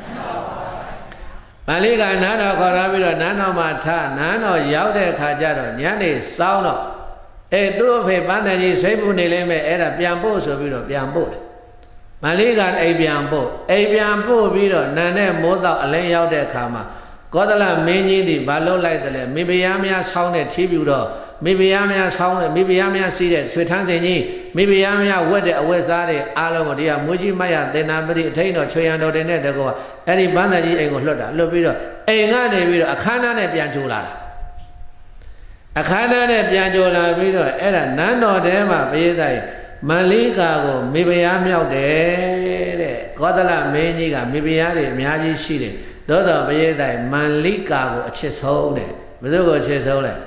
[SPEAKER 1] မန္လိကာနန်းတော်ခေါ်သွားပြီးတော့နန်းတော်မှာထားနန်းတော်ရောက်တဲ့အခါကျတော့ညနေစောင်းတော့သူ့အဖေပန်းတန်ကြီးဆွေးပူနေလိမ့်မယ်အဲ့ဒါပြန်ပို့ဆိုပြီးတော့ပြန်ပို့တယ်မန္လိကာအိမ်ပြန်ပို့ပြီးတော့နန်းနဲ့မိုးတော့အလင်းရောက်တဲ့အခါမှာကောသလမင်းကြီးဒီဘာလို့လိုက်တယ်လဲမိဖုရားများဆောင်းတဲ့ထီးပြူတော့မိဖုရားများဆောင်းတဲ့မိဖုရားများစီးတဲ့ဆွေထန်းစင်ကြီးမိဖုရားများဝက်တဲ့အဝက်စားတဲ့အားလုံးကိုဒီကမွေးကြီးမရသင်္နာပတိအထိန်တော်ချွေရန်တော်တင်တဲ့တကောအဲ့ဒီဘန်းသားကြီးအိမ်ကိုလွတ်ပြီးတော့အိမ်ကနေပြီးတော့အခမ်းအနားနဲ့ပြန်ကြိုလာတာအခမ်းအနားနဲ့ပြန်ကြိုလာပြီးတော့အဲ့ဒါနန်းတော်ထဲမှာဘုရားသားမန္လိကာကိုမိဖုရားမြောက်တယ်တဲ့ကောသလမင်းကြီးကမိဖုရားတွေအများကြီးရှိတယ်သို့တော်ဘုရားတိုင်မန္လိကာကိုအချစ်ဆုံးတယ်ဘယ်သူကိုအချစ်ဆုံးလဲ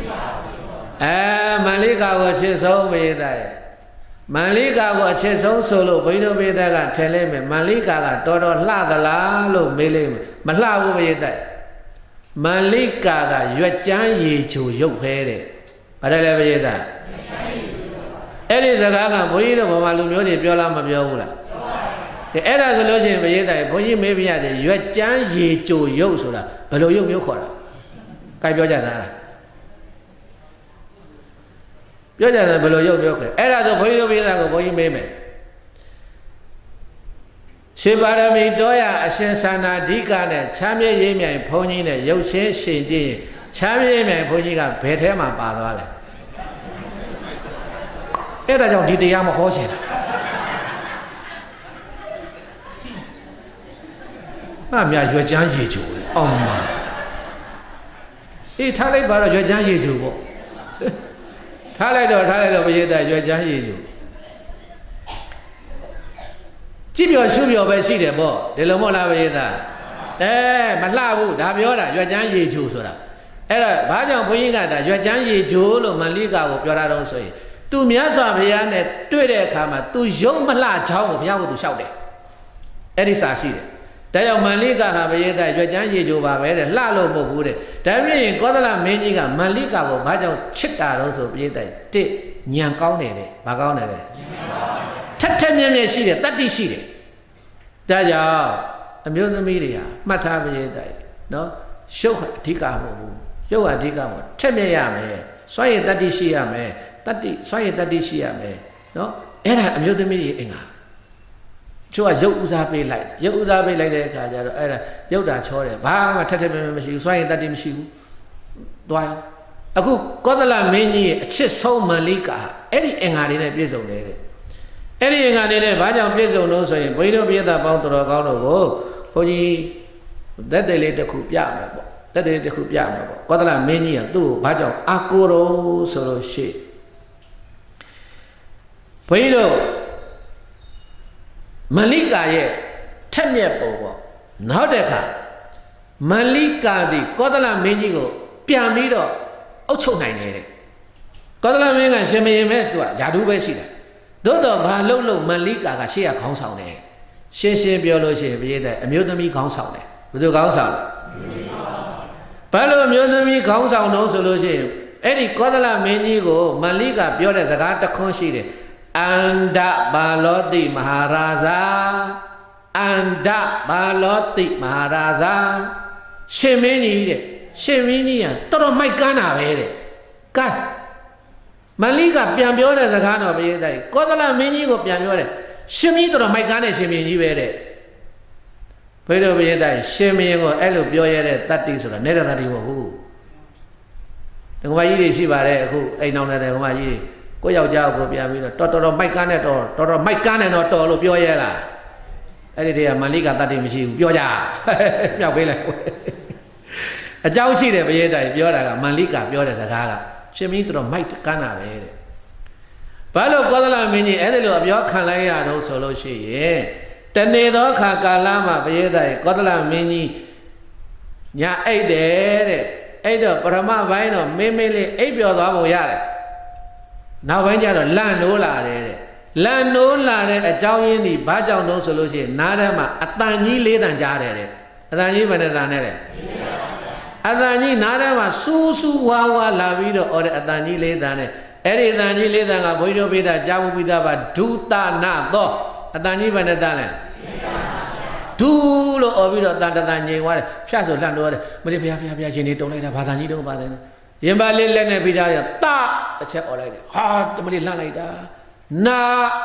[SPEAKER 1] မန္လိကာကိုအချစ်ဆုံးဘုရားတိုင်မန္လိကာကိုအချစ်ဆုံးဆိုလို့ဘုန်းကြီးတို့ဘုရားကထင်လိုက်မယ်မန္လိကာကတော်တော်လှသလားလို့မေးလိုက်မယ်မလှဘူးဘုရားတိုင်မန္လိကာကရွက်ကြမ်းရေချိုရုပ်ဖဲတဲ့ဘာတယ်လဲဘုရားတိုင်အဲ့ဒီစကားကဘုန်းကြီးတို့ဗမာလူမျိုးတွေပြောလားမပြောဘူးလားအဲ့ဒါဆိုလို့ချင်းဘုရားတိုင်ဘုန်းကြီးမေးပြရတယ်ရွက်ကြမ်းရေကြိုရုပ်ဆိုတာဘယ်လိုရုပ်မျိုးခေါ်တာကြိုက်ပြောကြတာလားပြောကြတယ်ဘယ်လိုရုပ်မျိုးခေါ်အဲ့ဒါဆိုဘုန်းကြီးတို့ဘုရားကိုဘုန်းကြီးမေးမယ်ရှင်ပါရမီတော်ရအရှင်သာနာဓိကနဲ့ချမ်းမြေ့ရေးမြိုင်ဘုန်းကြီးနဲ့ရုပ်ချင်းရှင်တည်ချမ်းမြေ့ရေးမြိုင်ဘုန်းကြီးကဘယ်ထဲမှာပါသွားလဲအဲ့ဒါကြောင့်ဒီတရားမဟောချင်တာ那面越讲越久的，哦妈！他来把它越讲越久不？他来了不也得越讲越久？这表手表不是的不？你老莫拉不也得？没拉不，他表了越讲越久说了。把讲不应该的越讲越久了，没理解我表达东西。都面上不样的，对的看嘛，都有没拉长我不要我都晓得。这啥事的？但要没理解他不也得越讲越久吧？为了拉拢不顾的，但是搞得了没理解，没理解我把讲吃大东西不也得这年高来的，把高来的，天年是的，当地是的，大家没有那么的呀，没他不也得，喏，小孩提高不？小孩提高不？天年也没，所以当地是也没，当地所以当地是也没，喏，没有那么的啊。就有乌沙贝来的看着有点错的，把太没事，所以他点事，对啊。啊，搞得了每年吃少没理解，压力呢别种来的，压力呢，把讲别种东西，为了别的帮多少搞了个，或者得来的苦变了不，得来的苦变了不，搞得了每年都把讲阿哥罗说了些，为了。没理解的，特别不过，脑袋看，没理解的，搞得了没几个，表面的，臭奶奶的，搞得了没个什么也没做，假如不是的，都把路没理解个谁也扛上的，先表了些别的，没有那么扛上的，不就扛上了？把路没有那么扛上弄说了些，你搞得了没几个，没理解表的这个得看些的。Anda baloti maharaja, anda baloti maharaja. Semini ya, terus mai kana bere, kan? Malika pian biar ada kana bere dah. Kau tu lah meni ko pian biar. Semi terus mai kana semini bere. Bere bere dah. Semi ko elu biar ada tadi sudah, nera tadi mo. Tengok bayi si bare aku, nong nera tengok bayi. ကိုယောက်ျားကိုပြန်ပြီးတော့တော်မိုက်ကားနဲ့တော်မိုက်ကားနဲ့တော့လို့ပြောရဲလားအဲ့ဒီတည်းကမန္လိကတတ်တယ်မရှိဘူးပြောကြမြောက်ပေးလိုက်အเจ้าရှိတယ်ဘယေတိုင်ပြောတာကမန္လိကပြောတဲ့စကားကရှင်မင်းတော်မိုက်ကန်းတာပဲတဲ့ဘာလို့ကောသလမင်းကြီးအဲ့ဒီလိုအပြောခံလိုက်ရတော့ဆိုလို့ရှိရင်တနေ့သောခါကာလမှာဘယေတိုင်ကောသလမင်းကြီးညာအိတ်တယ်တဲ့အဲ့တော့ပရမဘိုင်းတော့မင်းလေးအိပ်ပျော်သွားပုံရတယ်နောက်ပိုင်းကျတော့လန့်နိုးလာတယ်တဲ့လန့်နိုးလာတဲ့အကြောင်းရင်းဒီဘာကြောင့်တော့ဆိုလို့ရှိရင်နားထဲမှာအတန်ကြီး၄တန်ကြားတယ်တဲ့အတန်ကြီးဘယ်နဲ့တန်နဲ့တဲ့အတန်ကြီးနားထဲမှာစူးစူးဝါဝါလာပြီးတော့အော်တဲ့အတန်ကြီး၄တန်နဲ့အဲ့ဒီအတန်ကြီး၄တန်ကဘုန်းကြီးတို့ပိဋကကြားမှုပိဋကပါဒုတနာသောအတန်ကြီးဘယ်နဲ့တန်လဲဒူးလို့အော်ပြီးတော့တန်တန်ငြိမ်သွားတယ်ဖြတ်ဆိုလန့်နိုးရတယ်မလေးဘုရားရှင်နေတုံလိုက်တာဘာသာကြီးတုံးပါတယ်ရင်ပါလေးလက်နဲ့ပြီးသားရတာတစ်ချက်អော်လိုက်တယ်ဟာတမလေးလှမ်းလိုက်တာနာ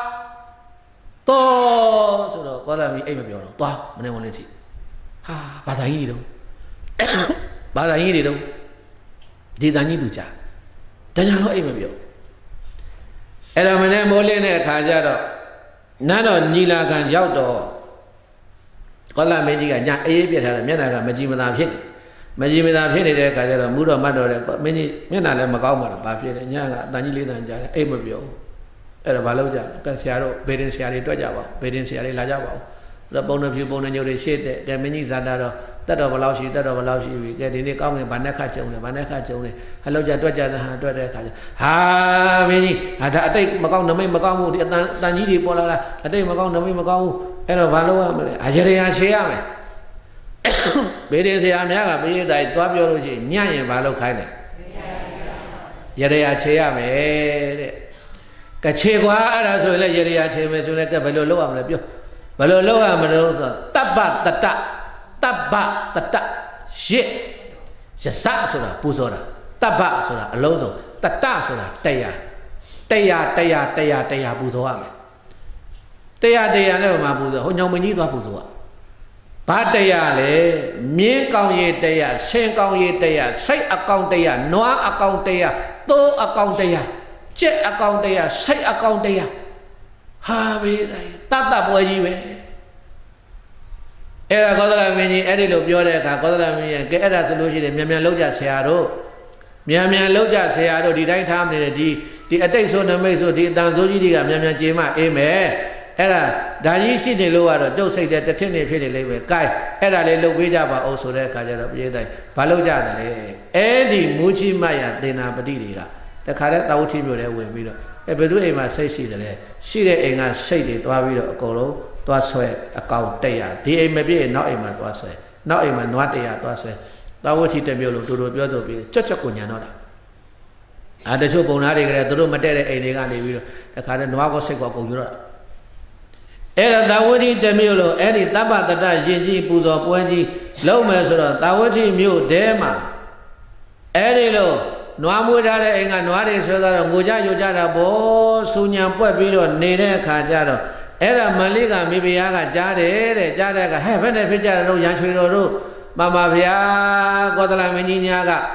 [SPEAKER 1] တော့ဆိုတော့ကောလာမီအိတ်မပြောတော့သွားမနေမလေးထိဟာဘာသာကြီးတွေတော့ဘာသာကြီးတွေတော့ဒီတန်ကြီးသူကြာတညာတော့အိတ်မပြောအဲ့ဒါမနေမိုးလေးနဲ့အခါကျတော့နန်းတော်ညီလာခံရောက်တော့ကောလာမင်းကြီးကညာအေးပြထားတယ်မျက်နှာကမကြည်မသာဖြစ်မကြီးမသာဖြစ်နေတဲ့အခါကျတော့မူတော်မတ်တော်တဲ့မင်းကြီးမျက်နှာလည်းမကောင်းပါတော့ဘာဖြစ်လဲညကအတန်ကြီးလေးတန်ကြားတယ်အိတ်မပြောဘူးအဲ့ဒါဘာလို့ကြကဆရာတို့ဘေဒင်ဆရာတွေတွေ့ကြပါဘေဒင်ဆရာတွေလာကြပါဦးအဲ့တော့ပုံနှဖြူပုံနှညုတ်တွေရှေ့တဲ့ကဲမင်းကြီးဇာတာတော့တက်တော်ဘလောက်ရှိတက်တော်ဘလောက်ရှိပြီကဲဒီနေ့ကောင်းငင်ဗာနဲ့ခတ်ကြုံတယ်ဗာနဲ့ခတ်ကြုံတယ်အလောက်ကြတွေ့ကြတဲ့ဟာတွေ့တဲ့အခါကျဟာမင်းကြီးဒါအတိတ်မကောင်းနမိတ်မကောင်းဘူးဒီအတန်ကြီးတွေပေါ်လာတာအတိတ်မကောင်းနမိတ်မကောင်းဘူးအဲ့တော့ဘာလို့ရမလဲအရေရာရှေးရမယ်ဘေးရင်ဆရာများကဘေးရင်တိုင်းသွားပြောလို့ရှိရင်ညံ့ရင်ဘာလို့ခိုင်းလဲရရချေရမယ်တဲ့ကချေကွာအဲ့ဒါဆိုရင်လည်းရရချေမယ်ဆိုလည်းကဘယ်လိုလုပ်ရမလဲပြောဘယ်လိုလုပ်ရမလဲဆိုတပ္ပတတတပ္ပတတရစ်ရစဆိုတာပူဇော်တာတပ္ပဆိုတာအလုံးစုံတတဆိုတာတရားပူဇော်ရမယ်တရားနဲ့ဘာမှပူဇော်ဟိုညောင်မင်းကြီးသွားပူဇော်ရဘာတရားလဲမြင်းကောင်းရေးတရားဆင်းကောင်းရေးတရားစိတ်အကောင်တရားနွားအကောင်တရားသိုးအကောင်တရားကြက်အကောင်တရားစိတ်အကောင်တရားဟာဘေးတိုင်းတတ်ပွဲကြီးပဲ era Kodala Mini, Eddie Lobioda, Kodala Mini, get at a solution, Miamian Loja Seado. Miamian Loja Seado, the right time, the attention of Meso, the Danzoji, Miamian Jima, Amen. Era, Dayishi de Loa, don't say that the tenny labor, Guy, Era Lelo Vidaba also there, Kajara Yeda, Paloja, Eddie Muji Maya, Dena Badira. The Karat Auti will be a Bedouin say she there. She the Enga shaded Wavida Colo, Twaswe, a cow Dea, the may be not a man was not a man, not a was that would hit a mule to do the other be Chachacunya. And the Choponari, the room material, a the Karan Wago Seco. Era Dawudi Demulo, any Taba that Jinji Puzo Puenji, Low Mesura, Dawudi Mu Dema, Erilo, Noamudare and Noari Soda, Muja Yujara Bo, Sunya Puebilo, Nere Kajaro, Era Maliga, Mibiaga, Jade, Jadaga, Heaven, and Fijaro, Yanchiro, Mama Via, Godala Meninaga.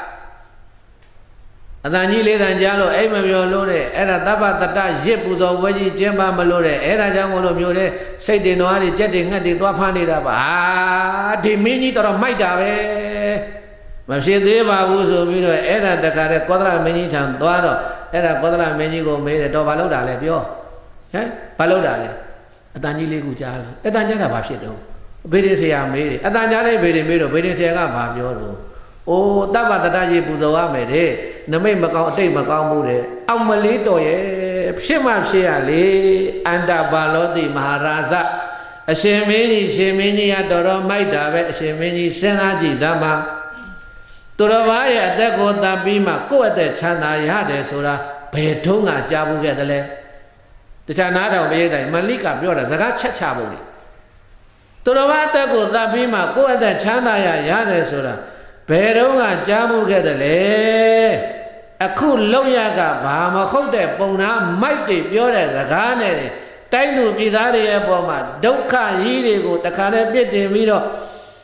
[SPEAKER 1] Adani and Jalo, Emavio Lore, Era Daba Tata, Jepuzo, Waji, Jemba Malore, Era Jamolo Mure, say the Noari jetting at the Dwapani Daba. Ah, the minute or Maidave. Mashi Deva Uzo Miro, Era the Care, Kodra Menitan, Dwaro, Era Kodra Menigo made a Dovaloda Lebio. Eh? Palodale. Adani Legujal, Adanja Bashido. Bedesia made it. Adanja made it, Bedesia Babio. Oh, Daba Tataji Puzoa made it. Name Macau, take Macau Mude. Amalito, Shima Shiali, and Balodi Maharaza. A Shemini Adoro Maida, Shemini Senaji Dama. Turavaya, Dego Dabima, go at the Chana Yade Sura, Petunga Jabu Gadale. The Chanada Veda, Malika Bioda, Zaga Chabuli. Turavata go Dabima, go at the Chana Yade Sura. Perunga Jamu Gadale. A cool Loyaga, Bahama Hote, Bona, Mighty, Bioda, the Gane, Tainu Pidari Boma, Doka Yigo, the Kane Bit de Miro.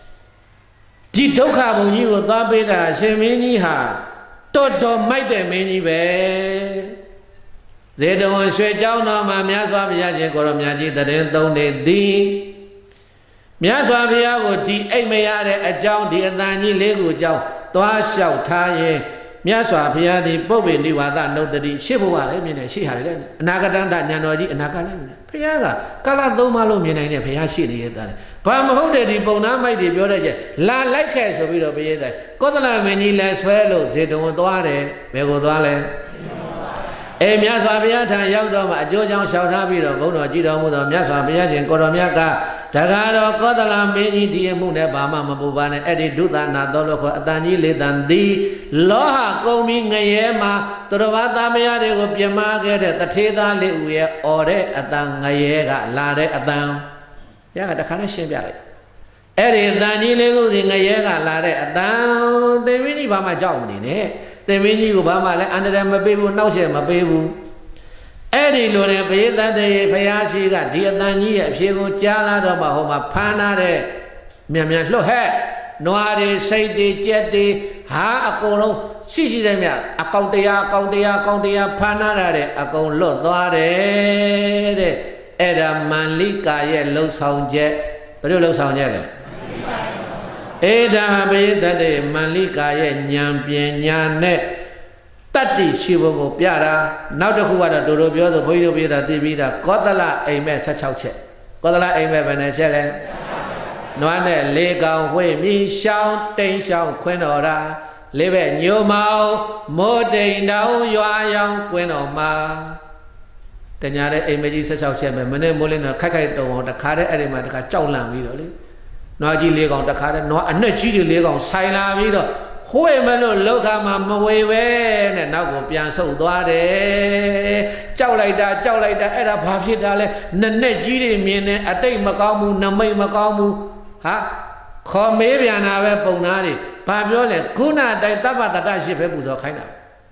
[SPEAKER 1] Titoka Munigo Dabida, Semini Ha, Toto Mighty Mini Bay. They don't say down on my Miaswavia, Goromiaji, the Denton de D. Miaswavia would the Emayade, a Jown, the Adani Legu Jow, Toa Taye. Miaswavia, the Bobby Liwada, no, the Shivua, she had it. Nagadanda, Nanodi, and Nagalan. Piaga, Kaladoma Lumina, Piashi. Pamahode di Bona, my dear, La like as a bit of it. Cotala many less fellows, they don't dware, Megodale. Emias Aviata, Yadom, Jojan Shaurabi, Bono, Gidomo, Miasabia, and Koromiaka, Tagaro, Cotala, many dear Munebama, Mabubana, Eddie Duda, Nadolo, Dani, Lidandi, Loha, coming a yema, Torovata Meade, Piamaga, the Teda, Liwe, Ore, Adan, Ayega, Lade, Adan. Yeah, the connection valley. Eddie Dani Lego in a year, Lade, down the mini Bama job in it. The mini Obama under them a baby, no shame a baby. Eddie Lore paid that day, Payashi got dear Dani, she go Jala, Mahoma, Panade, Miamian Lohe, Noade, Sadi, Jetty, Ha, a colo, Sisi them, a Countia, Panade, a con Lode. Era Malika yellow sound jet, but low sound yellow. Eda Beda de Malika Yampian Yanet. Tati Shivo Piara, now the Huada Dorobio, the Boyo Vida Divida, Kotala, a mess such out check. Kotala, a Venezele. No one lega way me shout, they shout Quenora. Live in your mouth, more day now you are young Quenoma. The Yare images such out here, Mene Molina, Kakato, the Kare Edema, the Kachaulan Vido. Noji leg on the Kare, no, and not Gigi leg on Sila Vido. Whoever look at my way, and now go pian so doare. Chow like that, at a puffy dale, Nane Gigi mean a day Macamu, Namay Macamu, ha? Call maybe an Ave Bonari, Paviola, Kuna, Daba, the Dashi Pebuzo Kaina.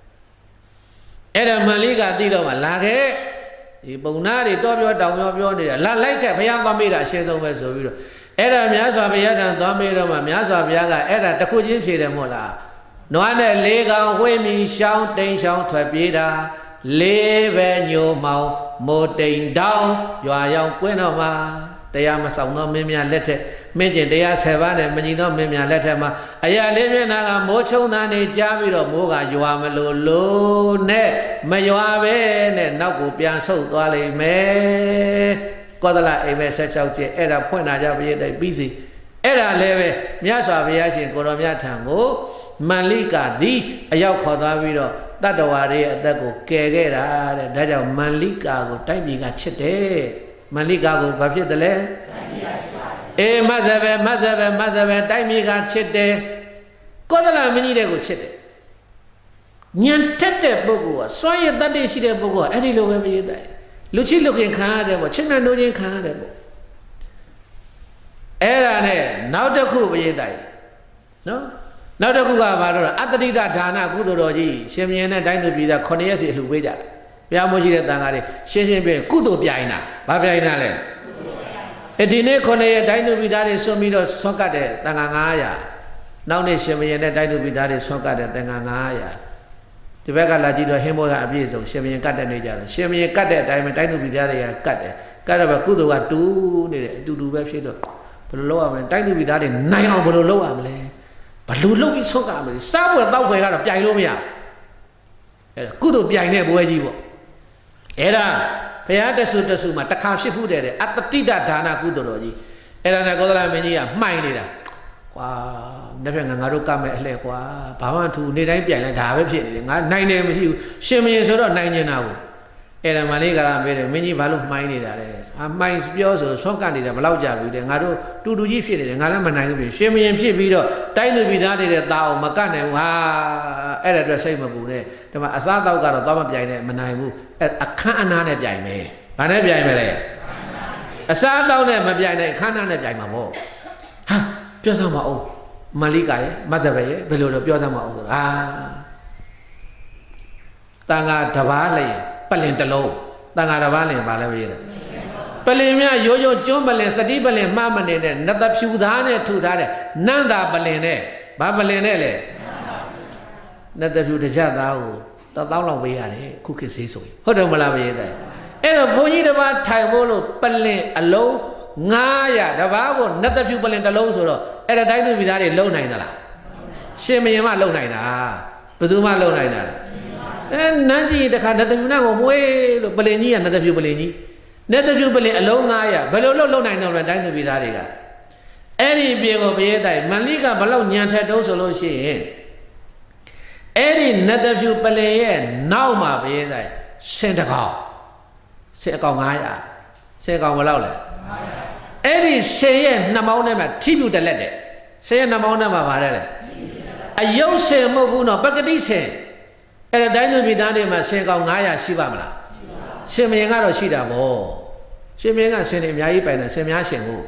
[SPEAKER 1] Eda Maliga Dido Malage. Bonari, Dobio, Down, La like a Payamida, Shadow Veso. Era Miasa Viaga, Domino, Miasa Viaga, Era, the Kujin Shade Mola. No one lega, Wemi, shout, they shout, Twabida, live in your mouth, more down, you are young Quinoma. တရားမဆောင်သောမင်းများလက်ထက်မင်းကျင်တရား10ပါးနဲ့မညီသောမင်းများလက်ထက်မှာအရာလေးမျက်နှာကမိုးချုံသားနေကြားပြီးတော့မိုးကရွာမလို့နဲ့မရွာပဲနဲ့နောက်ကိုပြန်ဆုတ်သွားလိမ့်မယ်ကောသလအိမ်မဲ16ကျအဲ့ဒါဖွင့်လာကြပြည့်တဲ့ပြီးစီအဲ့ဒါလည်းပဲမြတ်စွာဘုရားရှင်ကိုတော်မြတ်ထံကိုမန္လိကာသည်အရောက်ခေါ်သွားပြီးတော့တတ္တဝါတွေရဲ့အသက်ကိုကယ်ခဲ့တာတဲ့ဒါကြောင့်မန္လိကာကိုတိုက်ပြည်ကချစ်တယ်မန္လိကာကိုဘာဖြစ်တယ်လဲအေးမဇ္ဇဘတိုက်ပြည်ကချစ်တယ်ကောသလမင်းကြီးတွေကိုချစ်တယ်ညံထက်တဲ့ပုဂ္ဂိုလ်ကစွန့်ရည်တတ်တဲ့ရှိတဲ့ပုဂ္ဂိုလ်ကအဲ့ဒီလိုပဲပြည့်တယ်လူချစ်လူခင်ခံရတယ်ပေါ့ချစ်နှံ့တို့ချင်းခံရတယ်ပေါ့အဲ့ဒါနဲ့နောက်တစ်ခုပြည့်တယ်နော်နောက်တစ်ခုကဘာလို့လဲအတ္တိတဒါနကုသိုလ်တော်ကြီးရှင်မြင်းနဲ့တိုင်းသူပြည်သား9ရက်စီလှူပေးကြတယ်ဘုရားမရှိတဲ့တန်ခါတွေရှင်းပြကုသိုလ်ပြိုင်တာဘာပြိုင်တာလဲဒီနေ့9ရက်တိုင်းသူပြည်သားတွေဆွပြီးတော့ဆွတ်ကတ်တဲ့တန်ခါ900နောက်နေ့ရှင်မြင်းနဲ့တိုင်းသူပြည်သားတွေဆွတ်ကတ်တဲ့တန်ခါ900ဒီဘက်ကလာကြည့်တော့ဟင်းဘောကအပြည့်စုံရှင်မြင်းကတ်တဲ့နေကြတယ်ရှင်မြင်းကတ်တဲ့အတိုင်းပဲတိုင်းသူပြည်သားတွေကကတ်တယ်ကတ်တော့ကုသိုလ်ကတူးနေတယ်အတူတူပဲဖြစ်တော့ဘယ်လိုလုပ်ရမလဲတိုင်းသူပြည်သားတွေနိုင်အောင်ဘယ်လိုလုပ်ရမလဲဘလူလုံးပြီးဆုံးကမယ်စားပွဲတောက်ပွဲကတော့ပြိုင်လို့မရအဲ့ဒါကုသိုလ်ပြိုင်တဲ့ပွဲကြီးပေါ့အဲ့ဒါဘုရားတဆူမှာတစ်ခါဖြစ်ဖူးတယ်အတ္တိတဒါနကုသိုလ်တော်ကြီးအဲ့ဒါနဲ့ကောသလမင်းကြီးကမှိုင်နေတာကွာနှစ်ဖက်ငါတို့ကမဲ့အလှဲ့ကွာဘာမှထူနေတိုင်းပြိုင်လဲဒါပဲဖြစ်နေတယ်ငါနိုင်တယ်မရှိဘူးရှင်မင်းဆိုတော့နိုင်နေတာဘူးအဲ့ဒါမလေးကမေးတယ်မင်းကြီးဘာလို့မှိုင်းနေတာလဲမှိုင်းပြောဆိုဆွန့်ကနေတာဘလောက်ကြာပြီတဲ့ငါတို့တူတူကြီးဖြစ်နေတယ်ငါလည်းမနိုင်ဘူးရှင်မင်းဖြစ်ပြီးတော့တိုင်းသူပြည်သားတွေတဲ့တာအောင်မကတ်နိုင်ဘူးဟာအဲ့ဒါအတွက်စိတ်မပူနဲ့ဒီမှာအစားတောက်ကတော့သွားမပြိုင်နဲ့မနိုင်ဘူးအဲ့အခန်းအနားနဲ့ပြိုင်မယ်ဘာနဲ့ပြိုင်မလဲအစားတောက်နဲ့မပြိုင်နဲ့အခန်းအနားနဲ့ပြိုင်မှာပေါ့ဟာပြောစမ်းပါဦးမလိကရဲ့မတ်တပရဲ့ဘယ်လိုတော့ပြောစမ်းပါဦးဆိုတာတန်ခါတပားလည်းပလင်တလုံးတန်ခါတပားလည်းပါလဲပြည့်တယ်ပလင်မြရိုးရိုးကျွန်းပလင်စတိပလင်မှားမနေတဲ့နတ်ဖြူသားနဲ့ထူထားတဲ့နန္တာပလင်နဲ့ဘာပလင်နဲ့လဲနတ်ဖြူတစ်ချက်သားကို1000လောက်ပေးရတယ်ခုခေတ်ဈေးဆိုရင်ဟုတ်တယ်မလားပြည့်တယ်အဲ့တော့ဘုန်းကြီးတစ်ပါးထိုင်ဖို့လို့ပလင်အလုံး900တပားကိုနတ်ဖြူပလင်တစ်လုံးဆိုတော့အဲ့ဒါတိုင်းသူပြည်သားတွေလုံနိုင်သလားရှင်မရင်မလုံနိုင်တာဘယ်သူမှလုံနိုင်တာလဲနန်းကြီးတခါနတ်ဖြူနာကိုမွေးလို့ပလင်ကြီးကနတ်ဖြူပလင်ကြီးနတ်ဖြူပလင်အလုံး900ဘယ်လိုလုပ်လုံနိုင်တော့လဲတိုင်းသူပြည်သားတွေကအဲ့ဒီပြေကိုပြေးတိုင်းမန္လိကဘလောက်ညံထက်တုံးဆိုလို့ရှိရင်အဲ့ဒီနတ်ဖြူပလင်ရဲ့နောက်မှာပြေးတိုင်း10တကောင်10အကောင်900 10ကောင်ဘယ်လောက်လဲအဲ့ဒီ10ရဲ့2မောင်းထဲမှာထိပြူတက်လက်တယ်10ရဲ့2မောင်းထဲမှာပါတယ်လေအယုတ်10မဟုတ်ဘူးနော်ပကတိ10အဲ့ဒါတိုင်းသူပြည်သားတွေမှာ10ကောင်900ရှိပါမလားရှင်မင်းကတော့ရှိတာဗောရှင်မင်းက10နေအများကြီးပိုင်တယ်10များရှင်ကို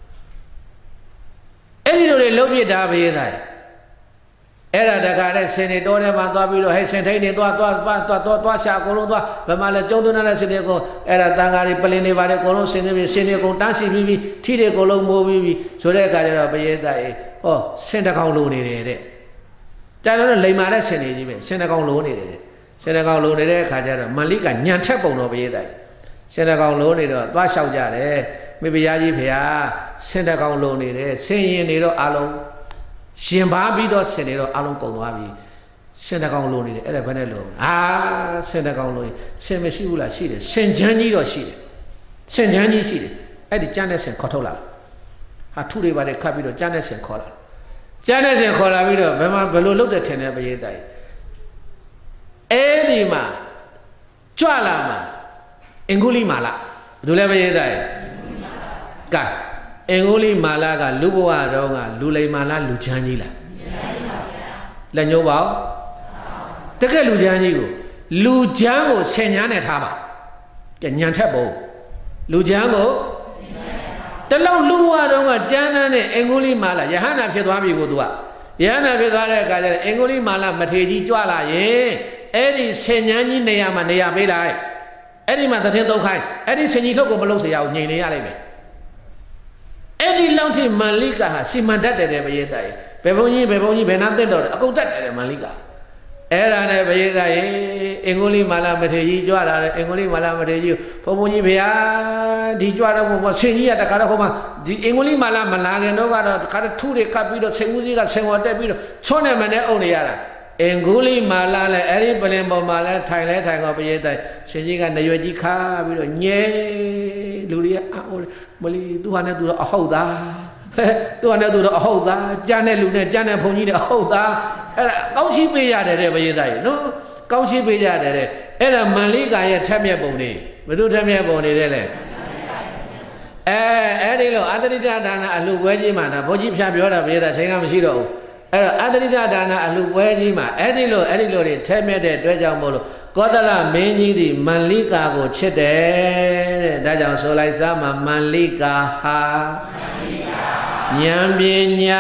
[SPEAKER 1] အဲ့ဒီလိုတွေလုံးပြတာပဲသားအဲ့ဒါတခါတဲ့10နေတောထဲမှာသွားပြီးတော့ဟဲ့10ထိန်နေသွားရှာအကုန်လုံးသွားဘယ်မှာလဲကျုံသွန်းတဲ့10နေကိုအဲ့ဒါတန်ဃာတွေပလင်တွေပါတယ်အကုန်လုံး10နေပြီး10နေကုန်တန်းစီပြီးထီတွေအကုန်လုံးမိုးပြီးဆိုတဲ့အခါကျတော့ပဲသားဟော10တကောင်လိုနေတယ်တဲ့ကျန်တော့လိမ်မာတဲ့10နေကြီးပဲ10တကောင်လိုနေတယ်10တကောင်လိုနေတဲ့အခါကျတော့မန္လိကညံထက်ပုံတော့ပဲသား10တကောင်လိုနေတော့သွားလျှောက်ကြတယ်မိဖုရားကြီးဖေဟာ10တကောင်လိုနေတယ်ဆင်းရင်နေတော့အလုံးရှင်ပါပြီးတော့ဆင်နေတော့အလုံးကုန်သွားပြီဆင်တကောင်လိုနေတယ်အဲ့ဒါဘယ်နဲ့လိုဆင်တကောင်လိုရင်ဆင်မရှိဘူးလားရှိတယ်ဆင်ချမ်းကြီးတော့ရှိတယ်ဆင်ချမ်းကြီးရှိတယ်အဲ့ဒီကျမ်းတဲ့ဆင်ခေါ်ထုတ်လာဟာထုတွေပါတယ်ခတ်ပြီးတော့ကျမ်းတဲ့ဆင်ခေါ်လာကျမ်းတဲ့ဆင်ခေါ်လာပြီးတော့ဘယ်မှာဘယ်လိုလုပ်တဲ့ထင်တယ်ပရိသတ်အဲ့ဒီမှာကြွလာမှာအင်္ဂုလိမာလဘယ်လိုလဲပရိသတ်ကဲအင်္ဂုလိမာလကလူဘဝတော့ကလူလိမ္မာလလူချမ်းကြီးလားလက်ညှိုးပေါတကယ်လူချမ်းကြီးကိုလူချမ်းကိုဆင်ညာနဲ့ထားပါညံထက်ပုံလူချမ်းကိုတလုံးလူဘဝတော့ကကျမ်းမ်းနဲ့အင်္ဂုလိမာလယဟန္တာဖြစ်သွားပြီကိုသူကယဟန္တာဖြစ်သွားတဲ့အခါကျတော့အင်္ဂုလိမာလမထေကြီးကြွလာရင်အဲ့ဒီဆင်ညာကြီးနေရာမှာနေရာပေးလိုက်အဲ့ဒီမှာသတင်သုံးခိုင်းအဲ့ဒီဆင်ကြီးထုတ်ကိုမလုပ်စေရဘူးငြိမ်နေရလိမ့်မယ်အဲ့ဒီလောက်ထိမန္လိကဟာစီမံတတ်တယ်တဲ့ဘယေတ္တရေဘယ်ဘုန်းကြီးဘယ်နာတက်တော့တယ်အကုန်တတ်တယ်တဲ့မန္လိက era ne bayai engoli malam berhiji jual ada engoli malam berhiji pemunyi biar dijual ada apa seni ada kalau koma di engoli malam lagi no kalau thure kapido sengusi kan sengote pido cone mana orang ya engoli malam le eri pelembo malam Thailand kau bayai seni kan nayu jika pido nye luria beli Tuhan itu ahau dah Tuhan itu ahau dah jangan lune jangan pemunyi ahau dah kau si beja deh bayai no kau si beja deh era Malika ya thamya boni betul thamya boni deh le ini lo adarita dana alu wajib mana wajib siapa orang bayai saya nggak mesti tahu adarita dana alu wajib mana ini lo deh thamya deh dua jam bolu Kodala menyi di Malika ko cede dah jam solai sama Malika ha nyambinya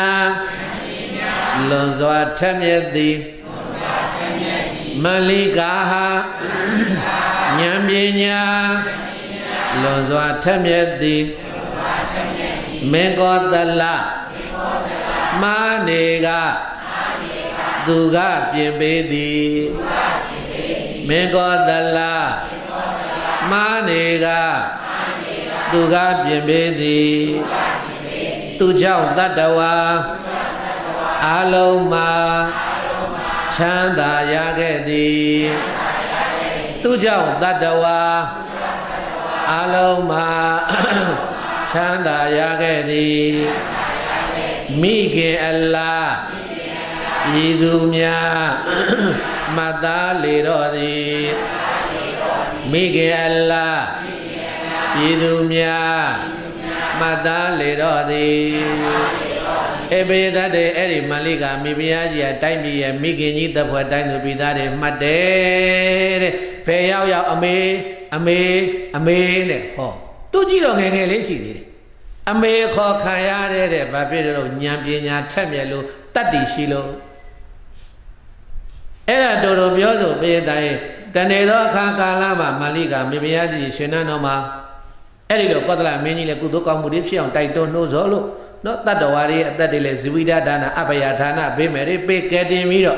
[SPEAKER 1] Lonzwa thamyati Malika ha nyambinya Lonzwa thamyati Mengodala Manega Duga pimpedi Mengodala Manega Duga pimpedi Tujau tadawa Aloma Chanda yagedi Tujau tadawa Aloma Chanda yagedi Mige Allah Yidumya Mata lirodi Mige Allah Yidumya Mata lirodi Ebeda de eri Malika mibiyaji a taimi ya miginyi tapwa tainu bidare mate pe yao yao ame ne ho tu ji lo ngenge le shi de ame kho khan ya de ba phit lo nyan pnya that lo tatti shi lo era to to pyo so pe dai tane do kha kala ma Malika mibiyaji Shin Nan ma eri lo Kodala Mini le kudo kaung mu de phit aung tai ton no zo lo no tadawari atadile zivida dana abaya dana bemeri pe kedimiro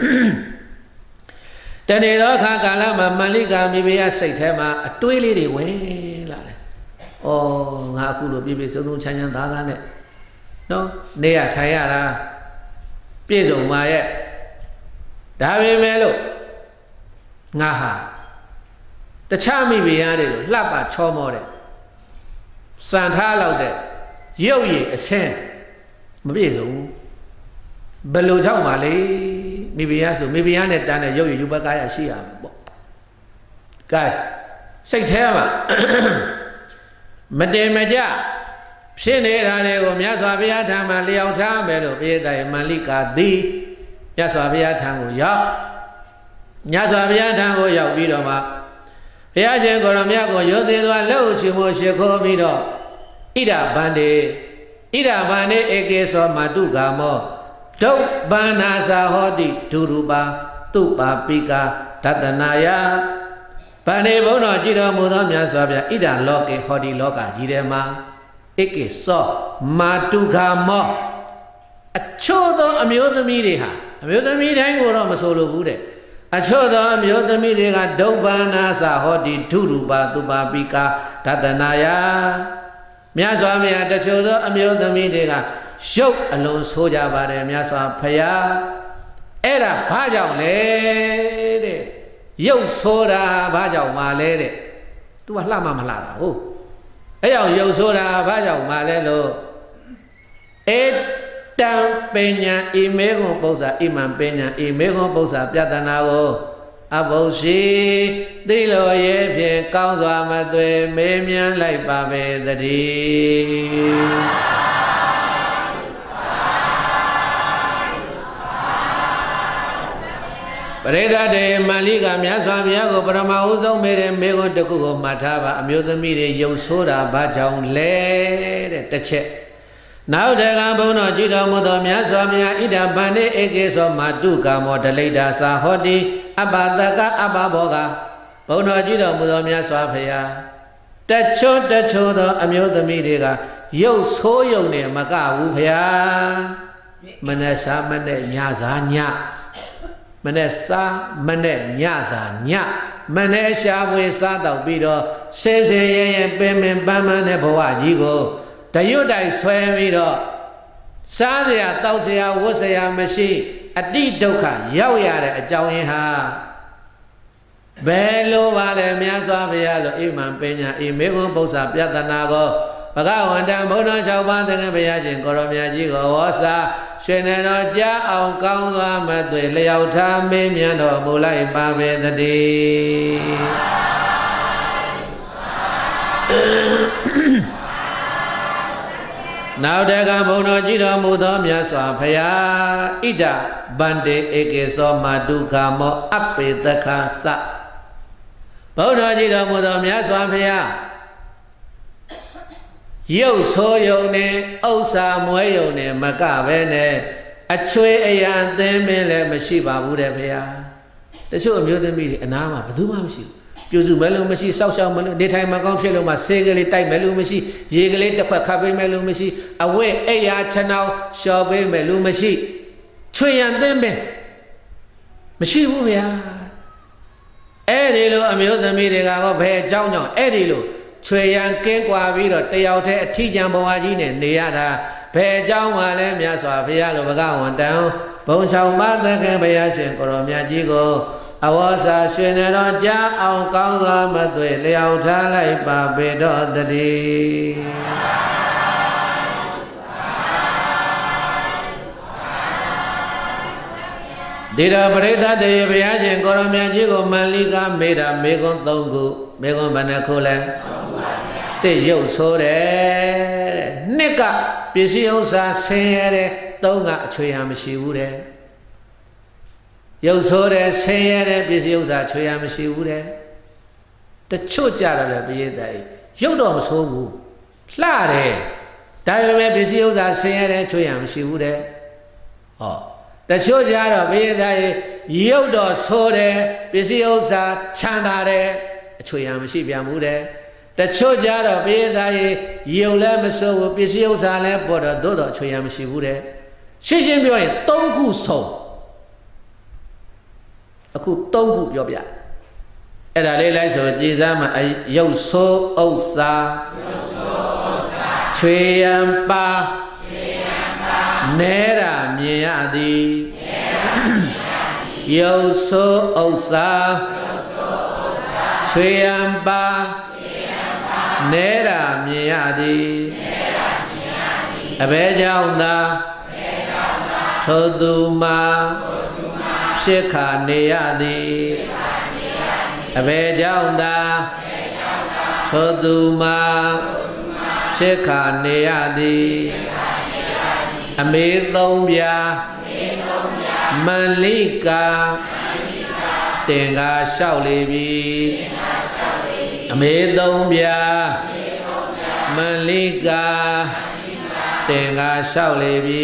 [SPEAKER 1] tane do kha kala ma Malika mibiya siat the ma atwai li de wen la le oh nga aku lo pipi song song chan chan da da ne no ne ya thai ya la piet song ma ye da be me lo nga ha tacha mibiya de lo hlap pa chaw mo de san tha lauk de Yau ye asen, mungkin tu, belum jauh malai, mibiya ni tanah yau ye juga kaya siapa, kaya, saya cakap, mesti macam, sini ada ko, miasa biar thamma liau thamma itu, biar Malika di, miasa biar thamma yau, miasa biar thamma yau biar ma, biar jengkol miasa ko yau tu lau cuma sekau biar. Ida bande eke so madu gamo dau banasa hodi duruba tupa pika tatanaya bande bono jiro mudo myaswa bya ida loke hodi loka jire ma eke so madu gamo acho do amyo thami de ha amyo thami dain ko ro ma so lo bu de acho do amyo thami de ka dau banasa hodi duruba tupa pika tatanaya Miasa miya tachodo amyo thami de ka shuk alon soja bare miasa phaya era ba jaung le de yau soda ba jaung ma le de tu wa hla ma ma hla da ho ai yaung yau soda ba jaung ma le lo etam penya ime ko pausa iman penya ime ko pausa pyatana ko Abausi di lo ye phe kaung swa ma thwe me myan lai pa be thati Pareda de Malika Myaswa Bhuya ko Parama Usong me de me ko takku ko mat tha ba amyo thami de yau soda ba jaung le de tachet Now the Gambono Jida Modo Myaswa Bhuya ida bande eke so madu kamo dalaida sa hodi Abadaka ababoga Bono Jida Modo Myaswa Bhuya Tacho do amyo thami de ka yau so yau ne ma ka wu Bhuya Manasa mane nya sa nya မနဲ့စားမနဲ့ညစာညမနဲ့ရှာဖွေစားတော့ပြီးတော့စေစေရဲရဲပင်ပင်ပန်းပန်းတဲ့ဘဝကြီးကိုတရွတ်တိုက်ဆွဲပြီးတော့စားစရာတောက်စရာဝတ်စရာမရှိအတိဒုက္ခရောက်ရတဲ့အကြောင်းရင်းဟာဘယ်လိုပါလဲမြတ်စွာဘုရားလိုအိမ်မှန်ပညာအိမေကုံပု္ပ္ပာပြတနာကိုဘဂဝန္တံဘုဒ္ဓ၆ပါးသခင်ဘုရားရှင်ကိုရောမြတ်ကြီးကိုဝေါ်စာရွှေနေတော်ကြားအောင်ကောင်းစွာမသွေလျောက်ထားမေးမြန်းတော်မူလိုက်ပါပေတည်းနောက်တကဘုံတော်ကြည်တော်မူသောမြတ်စွာဘုရားဣဒဗန္တေဧကေသောမတုခမောအပေတခါသဘုံတော်ကြည်တော်မူသောမြတ်စွာဘုရားရုပ်ဆိုးယုံနဲ့ဥစ္စာမွဲယုံနဲ့မကပဲနဲ့အချွေအရန်သင်းမင်းလည်းမရှိပါဘူးတဲ့ဘုရားတချို့အမျိုးသမီးတွေအနာမှာဘယ်သူမှမရှိဘူးပြုစုမဲ့လို့မရှိစောက်ရှောက်မဲ့လို့နေထိုင်မကောင်းဖြစ်လို့မှဆေးကလေးတိုက်မဲ့လို့မရှိရေကလေးတစ်ခွက်ခပ်ပေးမဲ့လို့မရှိအဝတ်အိယာခြံအောင်လျှော်ပေးမဲ့လို့မရှိချွေရန်သင်းမင်းမရှိဘူးဗျာအဲ့ဒီလိုအမျိုးသမီးတွေကဘယ်အကြောင်းကြောင့်အဲ့ဒီလိုချွေရန်ကင်းကွာပြီးတော့တယောက်တည်းအထီးကျန်ဘဝကြီးနဲ့နေရတာဘယ်အကြောင်းမှလဲမြတ်စွာဘုရားလိုဘဂဝန္တံဘုံ၆ပါးသခင်ဘုရားရှင်ကိုရောမြတ်ကြီးကိုအဝေါစာရွှေနေတော်ကြားအောင်ကောင်းစွာမသွေလျောက်ထားလိုက်ပါပေတော်တည်းဒီတော်ပရိသတ်တေဘုရားရှင်ကိုရောမြတ်ကြီးကိုမန္လိကမေတ္တာမေခွန်း၃ခုမေခွန်းဘယ်နှခုလဲတစ်ရုပ်ဆိုးတယ်နှစ်ကပစ္စည်းဥစ္စာဆင်းရဲတယ်သုံးကအချွေရမရှိဘူးတဲ့ရုပ်ဆိုးတယ်ဆင်းရဲတယ်ပစ္စည်းဥစ္စာချွေရမရှိဘူးတဲ့တချို့ကြတော့လေပရိသတ်ရုပ်တော့မဆိုးဘူးလှတယ်ဒါပေမဲ့ပစ္စည်းဥစ္စာဆင်းရဲတယ်ချွေရမရှိဘူးတဲ့ဟောတချို့ကြတော့ဘုရားသားရုပ်တော်ဆိုးတယ်ပစ္စည်းဥစ္စာချမ်းသာတယ်အချွေရမရှိပြန်ဘူးတဲ့တချို့ကြတော့ဘုရားသားရုပ်လည်းမဆိုးဘူးပစ္စည်းဥစ္စာလည်းပေါ်တော့သို့တော့အချွေရမရှိဘူးတဲ့ရှင်းရှင်းပြောရင်၃ခုဆုံးအခု၃ခုပြောပြအဲ့ဒါလေးလိုက်ဆိုကြည်စားမှာရုပ်ဆိုးဥစ္စာချွေရပါနဲတာမြင်ရသည်ရုပ်ဆိုးဥစ္စာချွေရပါနဲတာမြင်ရသည်အဘဲကြောင့်သာထိုသူမှာဖြစ်ခါနေရသည်အဘဲကြောင့်သာထိုသူမှာဖြစ်ခါနေရသည်အမေသုံးပြမန္လိကာတင်္ကာလျှောက်လေပြီအမေသုံးပြမန္လိကာတင်္ကာလျှောက်လေပြီ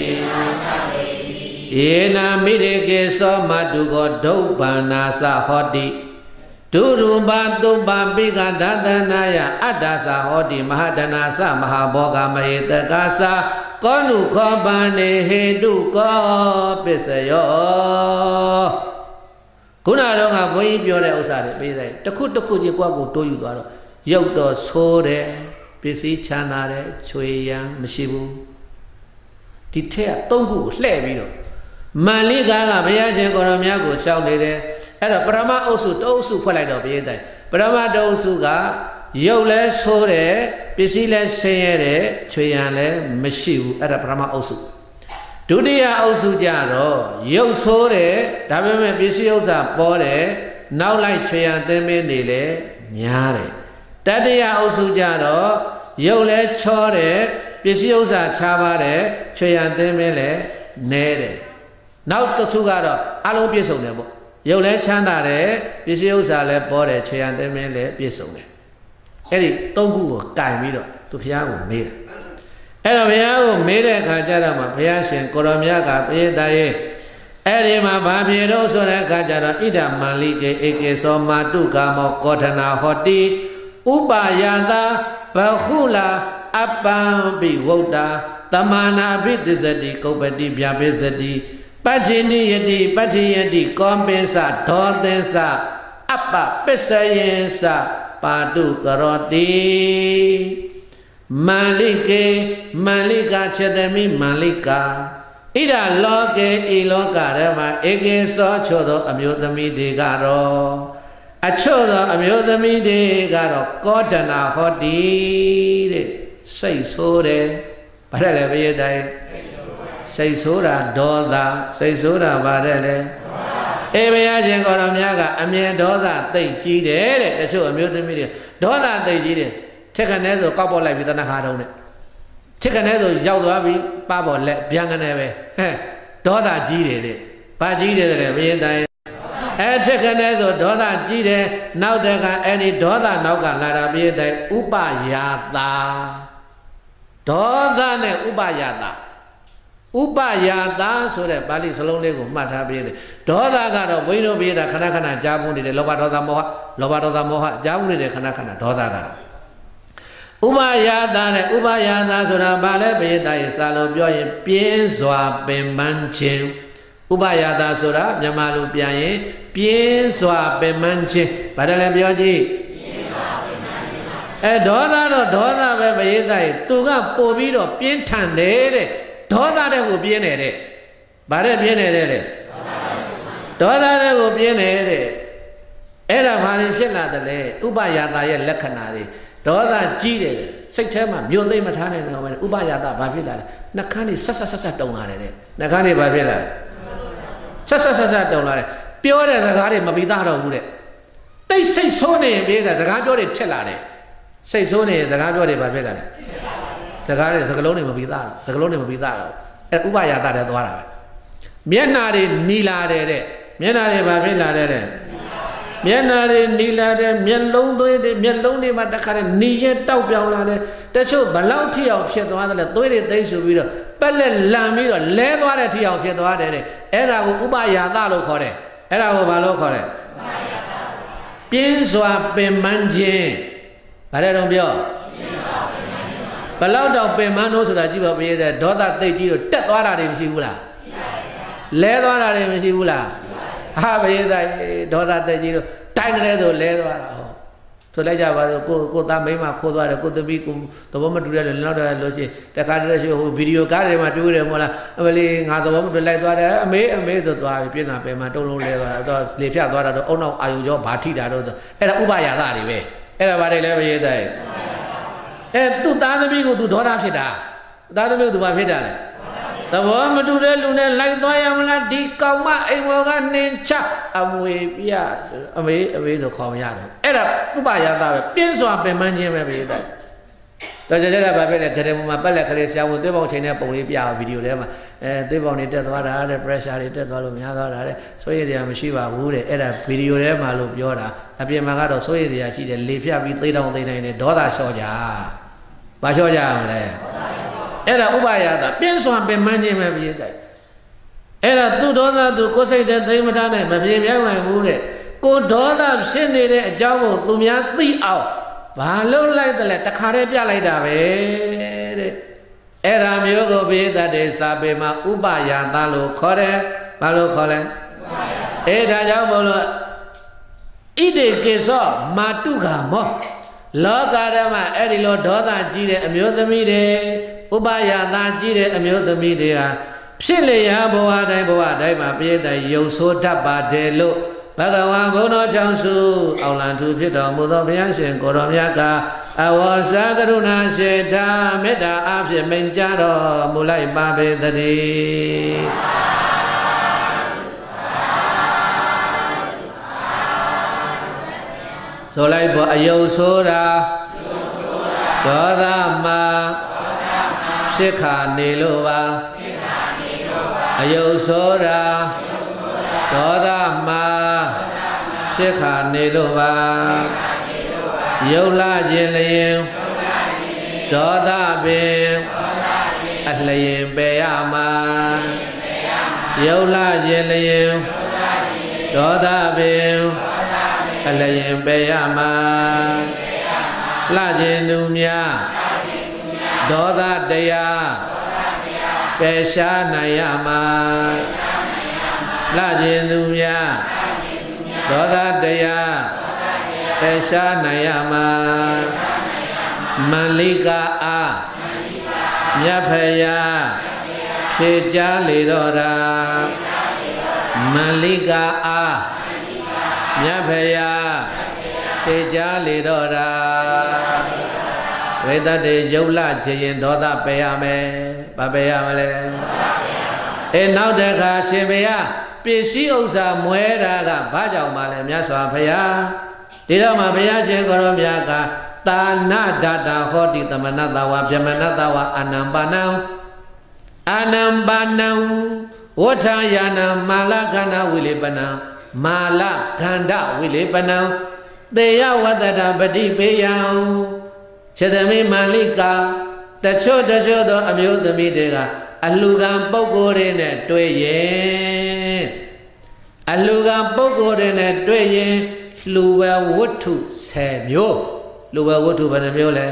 [SPEAKER 1] ယေနာမိရေကေသောမတုကောဒုဗ္ဗနာသဟောတိဒုရူပသုပ္ပပိကဒသနာယအတ္တသဟောတိမဟာဒနာသမဟာဘောဂမဟေတကာသကောနုခောပန္နေဟေတုကောပစ္စယောခုနတော့ကဘုန်းကြီးပြောတဲ့ဥစ္စာတွေပေးတယ်တစ်ခုတစ်ခုချင်းကိုယ့်ကိုတိုးယူသွားတော့ရုပ်တော့ဆိုးတယ်ပစ္စည်းချမ်းသာတယ်ချွေရန်မရှိဘူးဒီထက်က၃ခုကိုလှည့်ပြီးတော့မန္လိကာကဘုရားရှင်ကိုရောမြတ်ကိုရှောက်နေတယ်အဲ့တော့ပရမအုပ်စုတအုပ်စုဖွဲ့လိုက်တော့ဘုရားတိုင်ပရမတအုပ်စုကရုပ်လဲဆိုးတယ်ပစ္စည်းလဲဆင်းရဲတယ်ချွေရန်လဲမရှိဘူးအဲ့ဒါပရမအုပ်စုဒုတိယအုပ်စုကြတော့ရုပ်ဆိုးတယ်ဒါပေမဲ့ပစ္စည်းဥစ္စာပေါ်တယ်နောက်လိုက်ချွေရန်သင်းမင်းနေလဲများတယ်တတိယအုပ်စုကြတော့ရုပ်လဲချောတယ်ပစ္စည်းဥစ္စာခြားပါတယ်ချွေရန်သင်းမင်းလဲနဲတယ်နောက်တစ်စုကတော့အလုံးပြည့်စုံတယ်ပေါ့ရုပ်လဲချမ်းသာတယ်ပစ္စည်းဥစ္စာလဲပေါ်တယ်ချွေရန်သင်းမင်းလဲပြည့်စုံတယ်အဲ့ဒီ၃ခုကိုကင်ပြီးတော့သူဘုရားကိုမေးတယ်အဲ့တော့ဘုရားကိုမေးတဲ့အခါကျတော့မှဘုရားရှင်ကိုရောမြတ်ကပြေးသားရဲ့အဲ့ဒီမှာဘာဖြစ်တော့ဆိုတဲ့အခါကျတော့ဣဒမန္လိကေဧကေသောမာတုကာမောကောထနာဟောတိဥပါယတာဘဟုလာအပံပိဝုဒ္ဓတမနာပိသစ္စတိကုပ္ပတိဗျာပိစတိ Pajini yadi patiyadi kompensa dhodesa apa pesayensa padu karoti malike malika chetami malika ida loke iloka rama eke so chodo amyodami degaro achodo amyodami degaro kodana hoti de sai so de padale baye dai sai sura doda sai sura padale e baya chin ko ro mya ka amye doda tai ji de de tachu amyodami de doda tai ji de thek kane so koက်ပေါ်လိုက်ပြီးတဏှာတုံးနဲ့ထက်ကနဲ့ဆိုရောက်သွားပြီပါပေါ်လက်ပြန်ကနေပဲဟဲ့ဒေါသကြီးတယ်တဲ့ဘာကြီးတယ်တဲ့ဘယင်းတိုင်းထက်ကနဲ့ဆိုဒေါသကြီးတယ်နောက်တက်ကအဲ့ဒီဒေါသနောက်ကလာတာဘယင်းတိုင်းဥပယာတာဒေါသနဲ့ဥပယာတာဥပယာတာဆိုတဲ့ပါဠိစလုံးလေးကိုမှတ်ထားပြီးတယ်ဒေါသကတော့ဘိန်းတို့ဘယင်းတာခဏခဏကြားမှုနေတယ်လောဘဒေါသမောဟလောဘဒေါသမောဟကြားမှုနေတယ်ခဏခဏဒေါသကတော့ဥပယာတာနဲ့ဥပယာတာဆိုတာဘာလဲဘယတာရဲ့စာလုံးပြောရင်ပြင်းစွာပင်ပန်းခြင်းဥပယာတာဆိုတာမြန်မာလိုပြန်ရင်ပြင်းစွာပင်ပန်းခြင်းဘာတယ်လဲပြောကြည့်ပြင်းစွာပင်ပန်းခြင်းဒေါသတော့ဒေါသပဲဘယတာရဲ့သူကပို့ပြီးတော့ပြင်းထန်တယ်တဲ့ဒေါသတဲ့ကိုပြင်းတယ်တဲ့ဘာတဲ့ပြင်းတယ်တဲ့ဒေါသတဲ့ကိုပြင်းတယ်တဲ့အဲ့ဒါဘာလို့ဖြစ်လာတယ်လဲဥပယာတာရဲ့လက္ခဏာတွေဒေါသကြီးတယ်စိတ်ထဲမှာမြို့သိမ့်မထားနိုင်တော့ဘူးဥပယာတဘာဖြစ်လာလဲနှကန်းတွေဆက်ဆက်တုံလာတယ်တဲ့နှကန်းတွေဘာဖြစ်လာလဲဆက်တုံလာတယ်ပြောတဲ့စကားတွေမပြီးသားတော့ဘူးတဲ့တိတ်စိတ်ဆိုးနေရင်ပြေးတာစကားပြောတွေထက်လာတယ်စိတ်ဆိုးနေရင်စကားပြောတွေဘာဖြစ်လာလဲစကားတွေစကလုံးတွေမပြီးသားစကလုံးတွေမပြီးသားတော့အဲဥပယာတတဲ့သွားတာပဲမျက်နာတွေနီလာတယ်တဲ့မျက်နာတွေဘာဖြစ်လာတယ်တဲ့မျက်နာတွေနီလာတယ်မျက်လုံးသွေးတွေမျက်လုံးတွေမှာတခါတည်းနီရဲတောက်ပြောင်လာတယ်တချို့ဘလောက်ထိအောင်ဖြစ်သွားတယ်လဲသွေးတွေသိမ့်ဆူပြီးတော့ပက်လက်လန်ပြီးတော့လဲသွားတဲ့ထိအောင်ဖြစ်သွားတယ်တဲ့အဲ့ဒါကိုဥပယာသလို့ခေါ်တယ်အဲ့ဒါကိုဘာလို့ခေါ်လဲပြင်းစွာပင်ပန်းခြင်းဘာလဲတော့ပြောဘလောက်တော့ပင်ပန်းလို့ဆိုတာကြည့်ပါဘုရားတဲ့ဒေါသသိပ်ကြီးတော့တက်သွားတာတွေမရှိဘူးလားလဲသွားတာတွေမရှိဘူးလားဟာဘယသာဒေါသတက်ကြီးတို့တိုင်းကလေးဆိုလဲသွားတာဟောဆိုလိုက်ကြပါစို့ကိုသားမိမခိုးသွားတယ်ကိုသမီးကိုသဘောမတူတဲ့နောက်တော့လို့ရှိရင်တခါတည်းရှိဟိုဗီဒီယိုကားတွေမှာတွေ့တယ်မို့လားအမလေးငါသဘောမတူလိုက်သွားတယ်အမေဆိုသွားပြီပြင်တာပင်မှာတုံးလုံးလဲသွားတာတော့လေဖြတ်သွားတာတော့အုံနောက်အာယုံကျော်ဘာထိတာတော့အဲ့ဒါဥပယာသတွေပဲအဲ့ဒါဘာတွေလဲဘယသာသူ့သားသမီးကိုသူဒေါသဖြစ်တာသားသမီးကိုသူဘာဖြစ်တာလဲသဘောမတူတဲ့လူနဲ့လိုက်သွားရမလားဒီကောင်မအိမ်ဘောကနှင်ချအမွေပြအမေဆိုခေါ်မရတယ်အဲ့ဒါဥပယာသပဲပြင်းစွာပင်ပန်းခြင်းပဲပဲတဲ့တော့ကြကြဘာဖြစ်လဲဂရေမမှာပက်လက်ကလေးဆရာဝန်သွေးပေါင်ချိန်တဲ့ပုံလေးပြအောင်ဗီဒီယိုထဲမှာသွေးပေါင်တွေတက်သွားတာတဲ့ pressure တွေတက်သွားလို့များသွားတာတဲ့စိုးရိမ်စရာမရှိပါဘူးတဲ့အဲ့ဒါဗီဒီယိုထဲမှာလို့ပြောတာအပြင်မှာကတော့စိုးရိမ်စရာရှိတယ်လေဖြတ်ပြီးသိတောင်းသိနိုင်တယ်ဒေါသလျှော့ကြဘာလျှော့ကြအောင်လဲအဲ့ဒါဥပယာသပြင်းစွာပင်ပန်းခြင်းပဲပြေးတယ်အဲ့ဒါသူဒေါသသူကိုယ်စိတ်တဲ့သိမထားနိုင်မပြေပြောင်းနိုင်ဘူးတဲ့ကိုဒေါသဖြစ်နေတဲ့အကြောင်းကိုသူများသိအောင်ဘာလို့လိုက်တယ်လဲတခါတည်းပြလိုက်တာပဲတဲ့အဲ့ဒါမျိုးကိုပြေးတတ်တဲ့စာပေမှာဥပယာသလို့ခေါ်တယ်ဘာလို့ခေါ်လဲအဲ့ဒါကြောင့်မို့လို့ဣတိကိသောမာတုခာမောလောကဓမ္မအဲ့ဒီလိုဒေါသကြီးတဲ့အမျိုးသမီးတွေဥပယာသကြီးတဲ့အမျိုးသမီးတွေဟာဖြစ်လျာဘဝတိုင်းမှာပြည့်တဲ့ယုံဆိုးတတ်ပါတယ်လို့ဘဂဝါဘုန်းတော်ကြောင့်စုအောင်လံသူဖြစ်တော်မူသောဘုရားရှင်ကိုရောမြတ်ကအဝေါစာကရုဏာစေတာမေတ္တာအဖြစ်မိန်ကြားတော်မူလိုက်ပါပေသတည်းဆိုလိုက်ပေါ်အယုံဆိုတာဒေါသမဖြစ်ခါနေလို့ပါအယုံဆိုတာဒေါသမဖြစ်ခါနေလို့ပါယုံလာခြင်းလျင်ဒေါသပင်အလျင်ပယ်ရမှာယုံလာခြင်းလျင်ဒေါသပင်အလျင်ပယ်ရမှာလှခြင်းသူများဒေါသတရားပယ်ရှားနိုင်ရမှာ la jin tu mya doda daya pesha nayama malika a mya phaya phê cha le do ra malika a mya phaya phê cha le do ra Rita de Yola Jayan Doda Payame, Babayamale. And now the Gashimea, Pisi Osa Mueraga, Baja Male, Miasa Paya, Didama Paya Jengoromiaga, Tana Dada Hoti, the Manadawa, Jamanadawa, Anambanam, Watayana, Malagana, Willibana, Malakanda, Willibana, they are what that Badi Payao. Chedami Malika, the Choda Amu the Midega, Alugan Bogore net Dwaye, Alugan Bogore net Dwaye, Luwa Wutu Samuel, Luwa Wutu Banamule,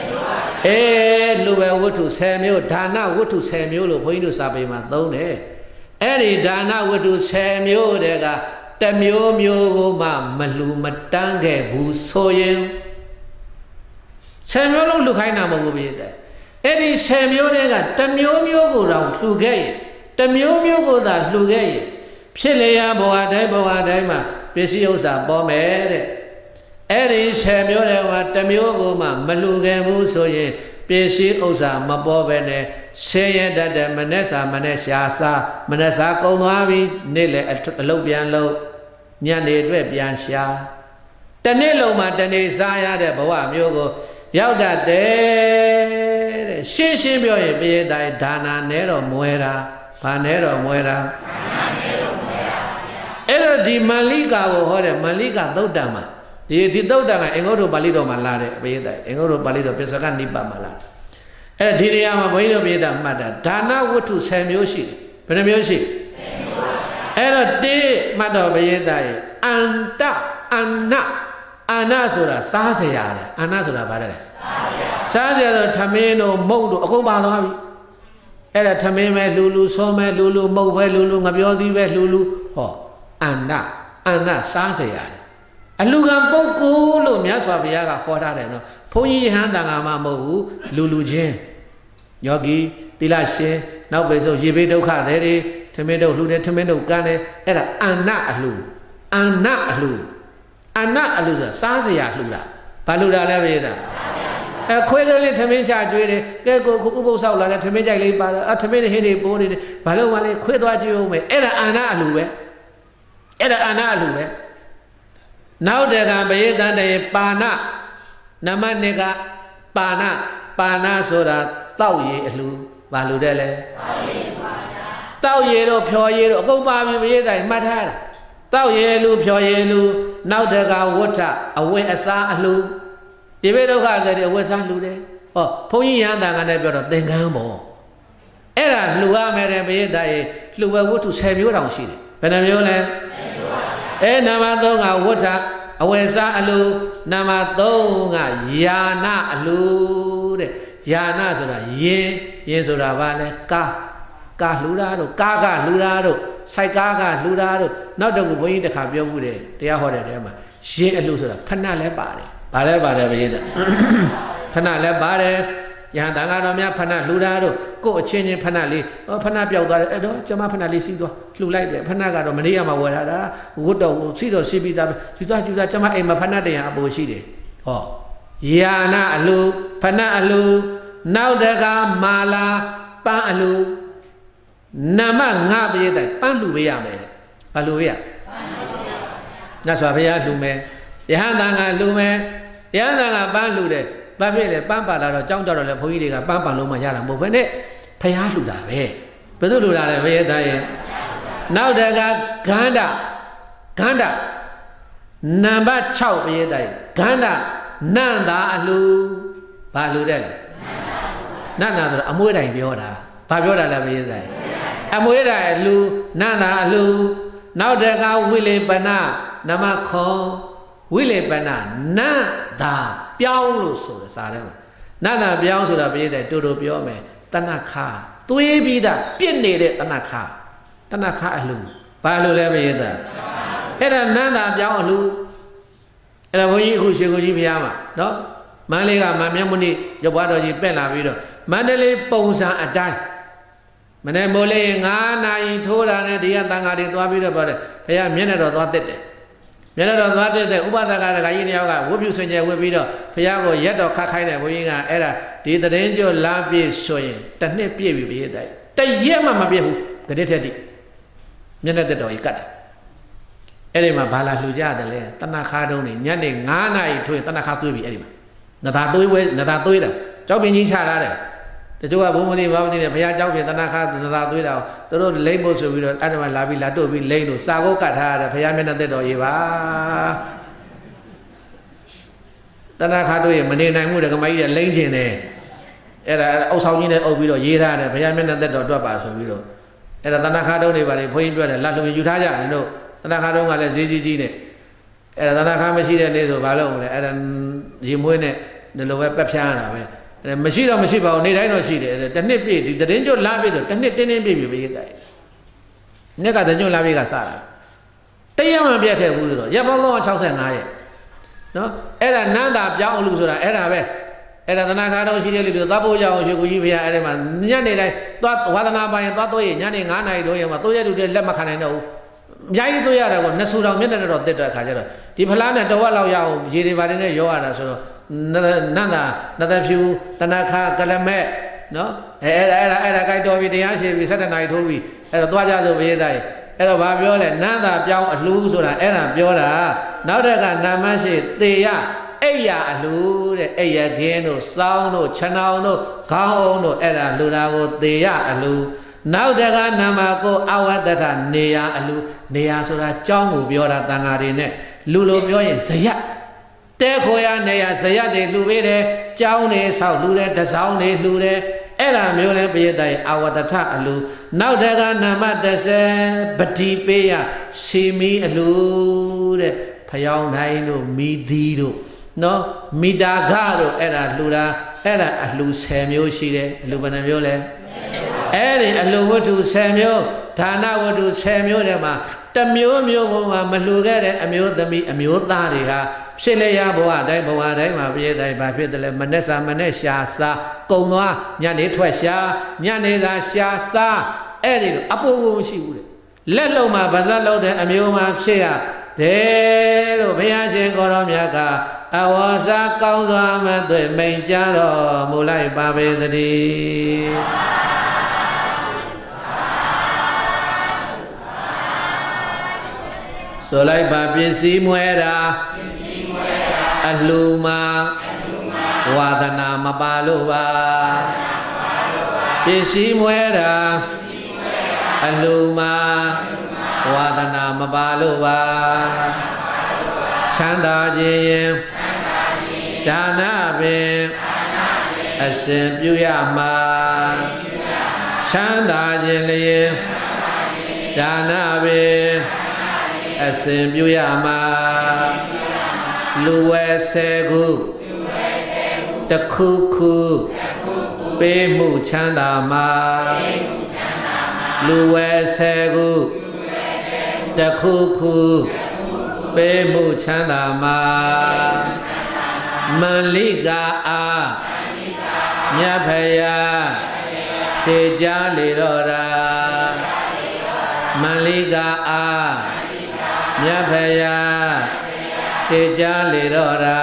[SPEAKER 1] Luwa Wutu Samuel, Dana Wutu Samuel, Pointu Sabima, Done, Eddie Dana Wutu Samuel, Dega, Tamio Muma, Malumatange, Busoyen. Samuel look high number will be there. Eddie Samuel, Tamio go round, Lugay, Tamio go that Lugay, Pilea Boadema, Preciosa, Bomere, Eddie Samuel, Tamio go, Maluga Musoye, Preciosa, Mabobene, saying that the Manessa, Konavi, Nile, Lobian Low, Nyane, Biansha, Danilo Matane, Zaya, the Boa Miogo. Yauda de Shishimio be thy Dana Nero Muera, Panero Muera. Ero di Malika or Malika Dodama. The Dodama, Engoro Balido Malare, Beda, Engoro Balido Pesagan Nipa Mala. Ero Diriama Boino Beda Mada, Dana would to Samuoshi, Penamioshi. Ero de Mado Beda, Anasura, Sasaya, Anasura Barre. Sasaya, Tamino, Modo, Okobalavi. Era Tameme, Lulu, Some, Lulu, Mowe, Lulu, Nabiodi, Lulu, oh, Anna, Sasaya. A Lugan Boku, Miaswa Viaga, Horano, Pony Handanga Mohu, Lulu Jen, Yogi, Pilashe, now Bezo, Jibido Cadere, Tomato, Lude, Tomato Gane, era Anna Alu. Anna Aluda, Sazia Luda, Paluda Laveda. A quakerly Tamicha Judy, Gego Kubo Saula, Tamija Liba, a Tamini Hini Body, Paloma, Quidwajume, Era Anna Alube. Now there are Bayeda de Pana, Namanega, Pana Soda, Tauye Lu, Baludele. Tauye, Pure, go by me, Madhara. Tauye Lu, Pure. Now there are water away as a lu. The way of God was a lude. Oh, Pony and I never then gamble. Era Lua Mary die, Lua would to save you down she. Penamule. Eh, Namadonga water away as a lu. Namadonga Yana lude. Yana soda ye, Yesoda Vale, Ka Lurado, Saikaga, Ludaro, not the way the Cabio would, they are holding them. She a loser, Panale Bade, Baleba, Panale Bade, Yandanga, Pana Ludaro, go changing Panali, or Panapio, Jama Panali, Lu like the Panaga, Maria Mawada, Wood of Sido Sibida, you thought you got Jama Emma Panade, Aboshide. Oh, Yana Alu, Pana Alu, now there are Mala, Pa Alu. Nama Nabi, Panduia, Paluia. That's why we are Lume. Yandanga Lume, Yandanga Bandude, Babile, Pampa, John Dorla, Poetica, Pampa Luma Yara, Movene, Payaluda, Pedula, now they got Ganda, Namba Chow, Ganda, Nanda Alu, Paludel. Nana, Amura in the order, Pabiola la Vida. Amuera Lu, Nana Lu, now they got Willie Bana, Namako, Willie Bana, Nada, Piaulo, so the Sarah. Nana Biauso da Vida, Dodo Biome, Tanaka, Tuibida, Pinnade Tanaka, Tanaka Lu, Palu le beda. Era nanda piao lu. Era boi ku shi ku ji phaya ma, no? Mandalay ka ma myat muni jo bwa do ji pet la pi do. Mandalay pong san adai. Mane mo le 9 nayi tho da ne di ya tanga de twa pi do ba de. Phaya myet ne do twa tit de. Myet ne do twa tit de upadaka da ka yi ne yaw ka wot pyu swin je wit pi do phaya ko yet do khat khai ne boi ka era di tarin jo la pi so yin taနှစ်ပြည့်ပြီဘိဒိုင်တရက်မှမပြည့်ဘူးဂတိထက်တိမျက်နှာသက်တော်ကြီးကတ်တယ်အဲ့ဒီမှာဘာလာလှူကြတယ်လဲတဏ္ဍခါတုံးနေညနေ9 နာရီထွေးတဏ္ဍခါသွေးပြီအဲ့ဒီမှာနသာသွေးဝဲနသာသွေးတာကြောက်ပင်ကြီးချလာတယ်တချို့ကဘုံမသိဘာမသိနဲ့ဘုရားကြောက်ပြင်တဏ္ဍခါနသာသွေးတာသူတို့လိမ့်ဖို့ဆိုပြီးတော့အဲ့ဒီမှာလာပြီးလာတို့ပြီးလိမ့်လို့စာကုတ်ကတ်ထားရတယ်ဘုရားမျက်နှာသက်တော်ကြီးပါတဏ္ဍခါတို့ရဲ့မနေနိုင်မှုတကမကြီးကလိမ့်ချင်တယ်အဲ့ဒါအုပ်ဆောင်ကြီးနဲ့အုပ်ပြီးတော့ရေးထားတယ်ဘုရားမျက်နှာသက်တော်တွက်ပါဆိုပြီးတော့အဲ့ဒါတဏ္ဍခါတုံးတွေပါလေဘုန်းကြီးပြောတယ်လက်လုံယူထားကြတယ်တို့တဏ္ဍခါတုံးကလည်းဈေးကြီးကြီးနဲ့အဲ့ဒါတဏ္ဍခါမရှိတဲ့နေ့ဆိုဘာလို့လဲအဲ့ဒါရေမွေးနဲ့ဒီလိုပဲပက်ဖြားရတာပဲအဲ့ဒါမရှိတော့မရှိပါဘူးနေ့တိုင်းတော့ရှိတယ်တစ်နှစ်ပြည့်ဒီသတင်းကျွတ်လာပြည့်ဆိုတစ်နှစ်တင်းပြည့်ပြီပဲရေးတယ်နေ့ကသတင်းကျွတ်လာပြည့်ကစတာတရက်မှပြတ်ခဲ့ဘူးဆိုတော့ရက်ပေါင်း365ရက်နော်အဲ့ဒါနန္တာပြောင်းအောင်လို့ဆိုတာအဲ့ဒါပဲအဲ့ဒါသနာခါတော့ရှိတဲ့လူတွေသွားဖို့ကြအောင်ရွှေကူကြီးဖေအဲ့ဒီမှာညနေတိုင်းသွားဝါသနာပိုင်းသွားတော့ရညနေ9 နာရီတော့ရမှာတိုးရတူတွေလက်မခံနိုင်တော့ဘူးအများကြီးတိုးရတာကိုနှစ်ဆူတောင်မျက်နှာတော့တက်တဲ့အခါကျတော့ဒီဖလားနဲ့တဝက်လောက်ရအောင်ရေတွေပါတယ်နဲ့ရောရတာဆိုတော့နန္တာနတဖြူတဏခါကလမဲ့နော်အဲ့ဒါကြိုက်တော်ပြီတရားရှိပြီ7 နာရီထိုးပြီအဲ့တော့သွားကြဆိုဘေးတိုင်းအဲ့တော့ဘာပြောလဲနန္တာပြောင်းအလှူဆိုတာအဲ့ဒါပြောတာနောက်တက်ကနာမရှိသေရအိယာအလှူတဲ့အိယာခင်းတို့စောင်းတို့ခြံအောင်တို့ခေါင်းအောင်တို့အဲ့ဒါလူတာကိုသေရအလှူနောက်တကနာမကိုအဝတ္တထနေရအလှူနေရဆိုတာကြောင်းကိုပြောတာတန်ဃာတွေနဲ့လူလိုပြောရင်ဇယတဲခိုရနေရဇယတွေလှူပေးတယ်ကြောင်းတွေဆောက်လှူတယ်တစောင်းတွေလှူတယ်အဲ့ဒါမျိုးလဲပြည့်တိုင်အဝတ္တထအလှူနောက်တကနာမ30ပတိပေးရရှီမီအလှူတဲ့ဖျောင်းတိုင်းတို့မိသီးတို့နော်မိတာခတို့အဲ့ဒါလှူတာအဲ့ဒါအလှူ10မျိုးရှိတယ်အလှူဘယ်နှမျိုးလဲအဲ့ဒီအလှူဝတ္ထု10မျိုးဒါနဝတ္ထု10မျိုးထဲမှာတစ်မျိုးမျိုးမှာမလှူခဲ့တဲ့အမျိုးသမီးအမျိုးသားတွေဟာဖြစ်လေရဘဝတိုင်းမှာပြည့်တိုင်းဘာဖြစ်တယ်လဲမနဲ့စာမနဲ့ရှာစားကုံသွားညနေထွက်ရှာညနေသာရှာစားအဲ့ဒီလိုအပိုးကိုမရှိဘူးတဲ့လက်လုံးမှာဗဇက်လုံးတဲ့အမျိုးမှာဖြစ်ရတယ်လို့ဘုရားရှင်ကိုရောမြတ်ကအဝါစာကောင်းစွာမသွေမိန်ကြတော်မူလိုက်ပါပေသတည်းဆိုလိုက်ပါပစ္စည်းမွဲတာအလှူမှာဝါဒနာမပါလို့ပါပစ္စည်းမွဲတာအလှူမှာဝါဒနာမပါလို့ပါချမ်းသာခြင်းရင်ဒါနပင်အစဉ်ပြုရမှာချမ်းသာခြင်းလျင်ဒါနပင်အစဉ်ပြုရမှာလူဝဲ10ခုတစ်ခုခုပေးမှုချမ်းသာမှာလူဝဲ10ခုတစ်ခုခုပေးမှုချမ်းသာမှာမန္လိကာအားမြတ်ဖယားဖြေကြလေတော့တာမန္လိကာအားမြတ်ဖယားဖြေကြလေတော့တာ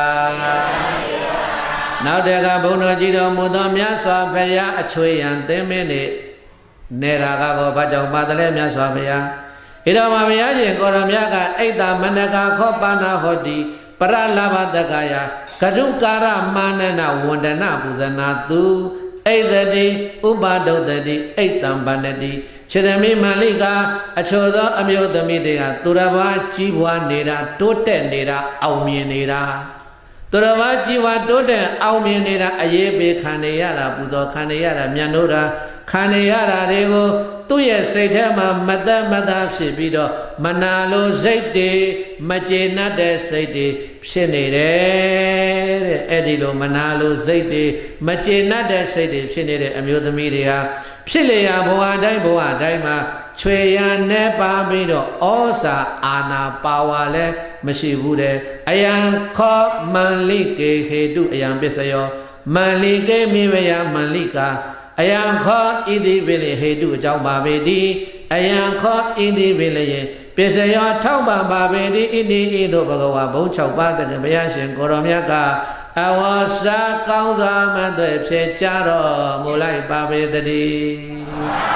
[SPEAKER 1] နောက်တကဘုန်းတော်ကြီးတော်မူသောမြတ်စွာဘုရားအချွေရန်သင်္မင်းနေနေတာကောဘာကြောင့်ပါတယ်လဲမြတ်စွာဘုရားဣဒံမဘုရားရှင်ကိုရမြတ်ကအိတ်တာမနကခောပါဏဟောတိပရလာဘတကယကရုကာရမာနနဝန္ဒနာပူဇနာသူအိသတိဥပါဒုတ္တိအိတ်တံဗန္နတိခြေရမိမန္လိကအချို့သောအမျိုးသမီးတွေကသူတစ်ပါးကြီးပွားနေတာတိုးတက်နေတာအောင်မြင်နေတာသူတစ်ပါးကြီးပွားတိုးတက်အောင်မြင်နေတာအရေးပေးခံနေရတာပူဇော်ခံနေရတာမြတ်လို့တာခံနေရတာတွေကိုသူ့ရဲ့စိတ်ထဲမှာမသက်မသာဖြစ်ပြီးတော့မနာလိုစိတ်တွေမကျေနပ်တဲ့စိတ်တွေဖြစ်နေတယ်တဲ့အဲ့ဒီလိုမနာလိုစိတ်တွေမကျေနပ်တဲ့စိတ်တွေဖြစ်နေတဲ့အမျိုးသမီးတွေဟာဖြစ်လေရာဘဝတိုင်းမှာ Chweyan nepa bido osa ana pawale mashibude ayang ko manlike hedu ayang bisayo manlike miwaya manlika ayang ko idi bile hedu jao babedi ayang ko idi bile bisayo tau babedi idi ido bagawa bau chau bada kebayasin koromyaka awasa kauza madwe psecharo mulai babedi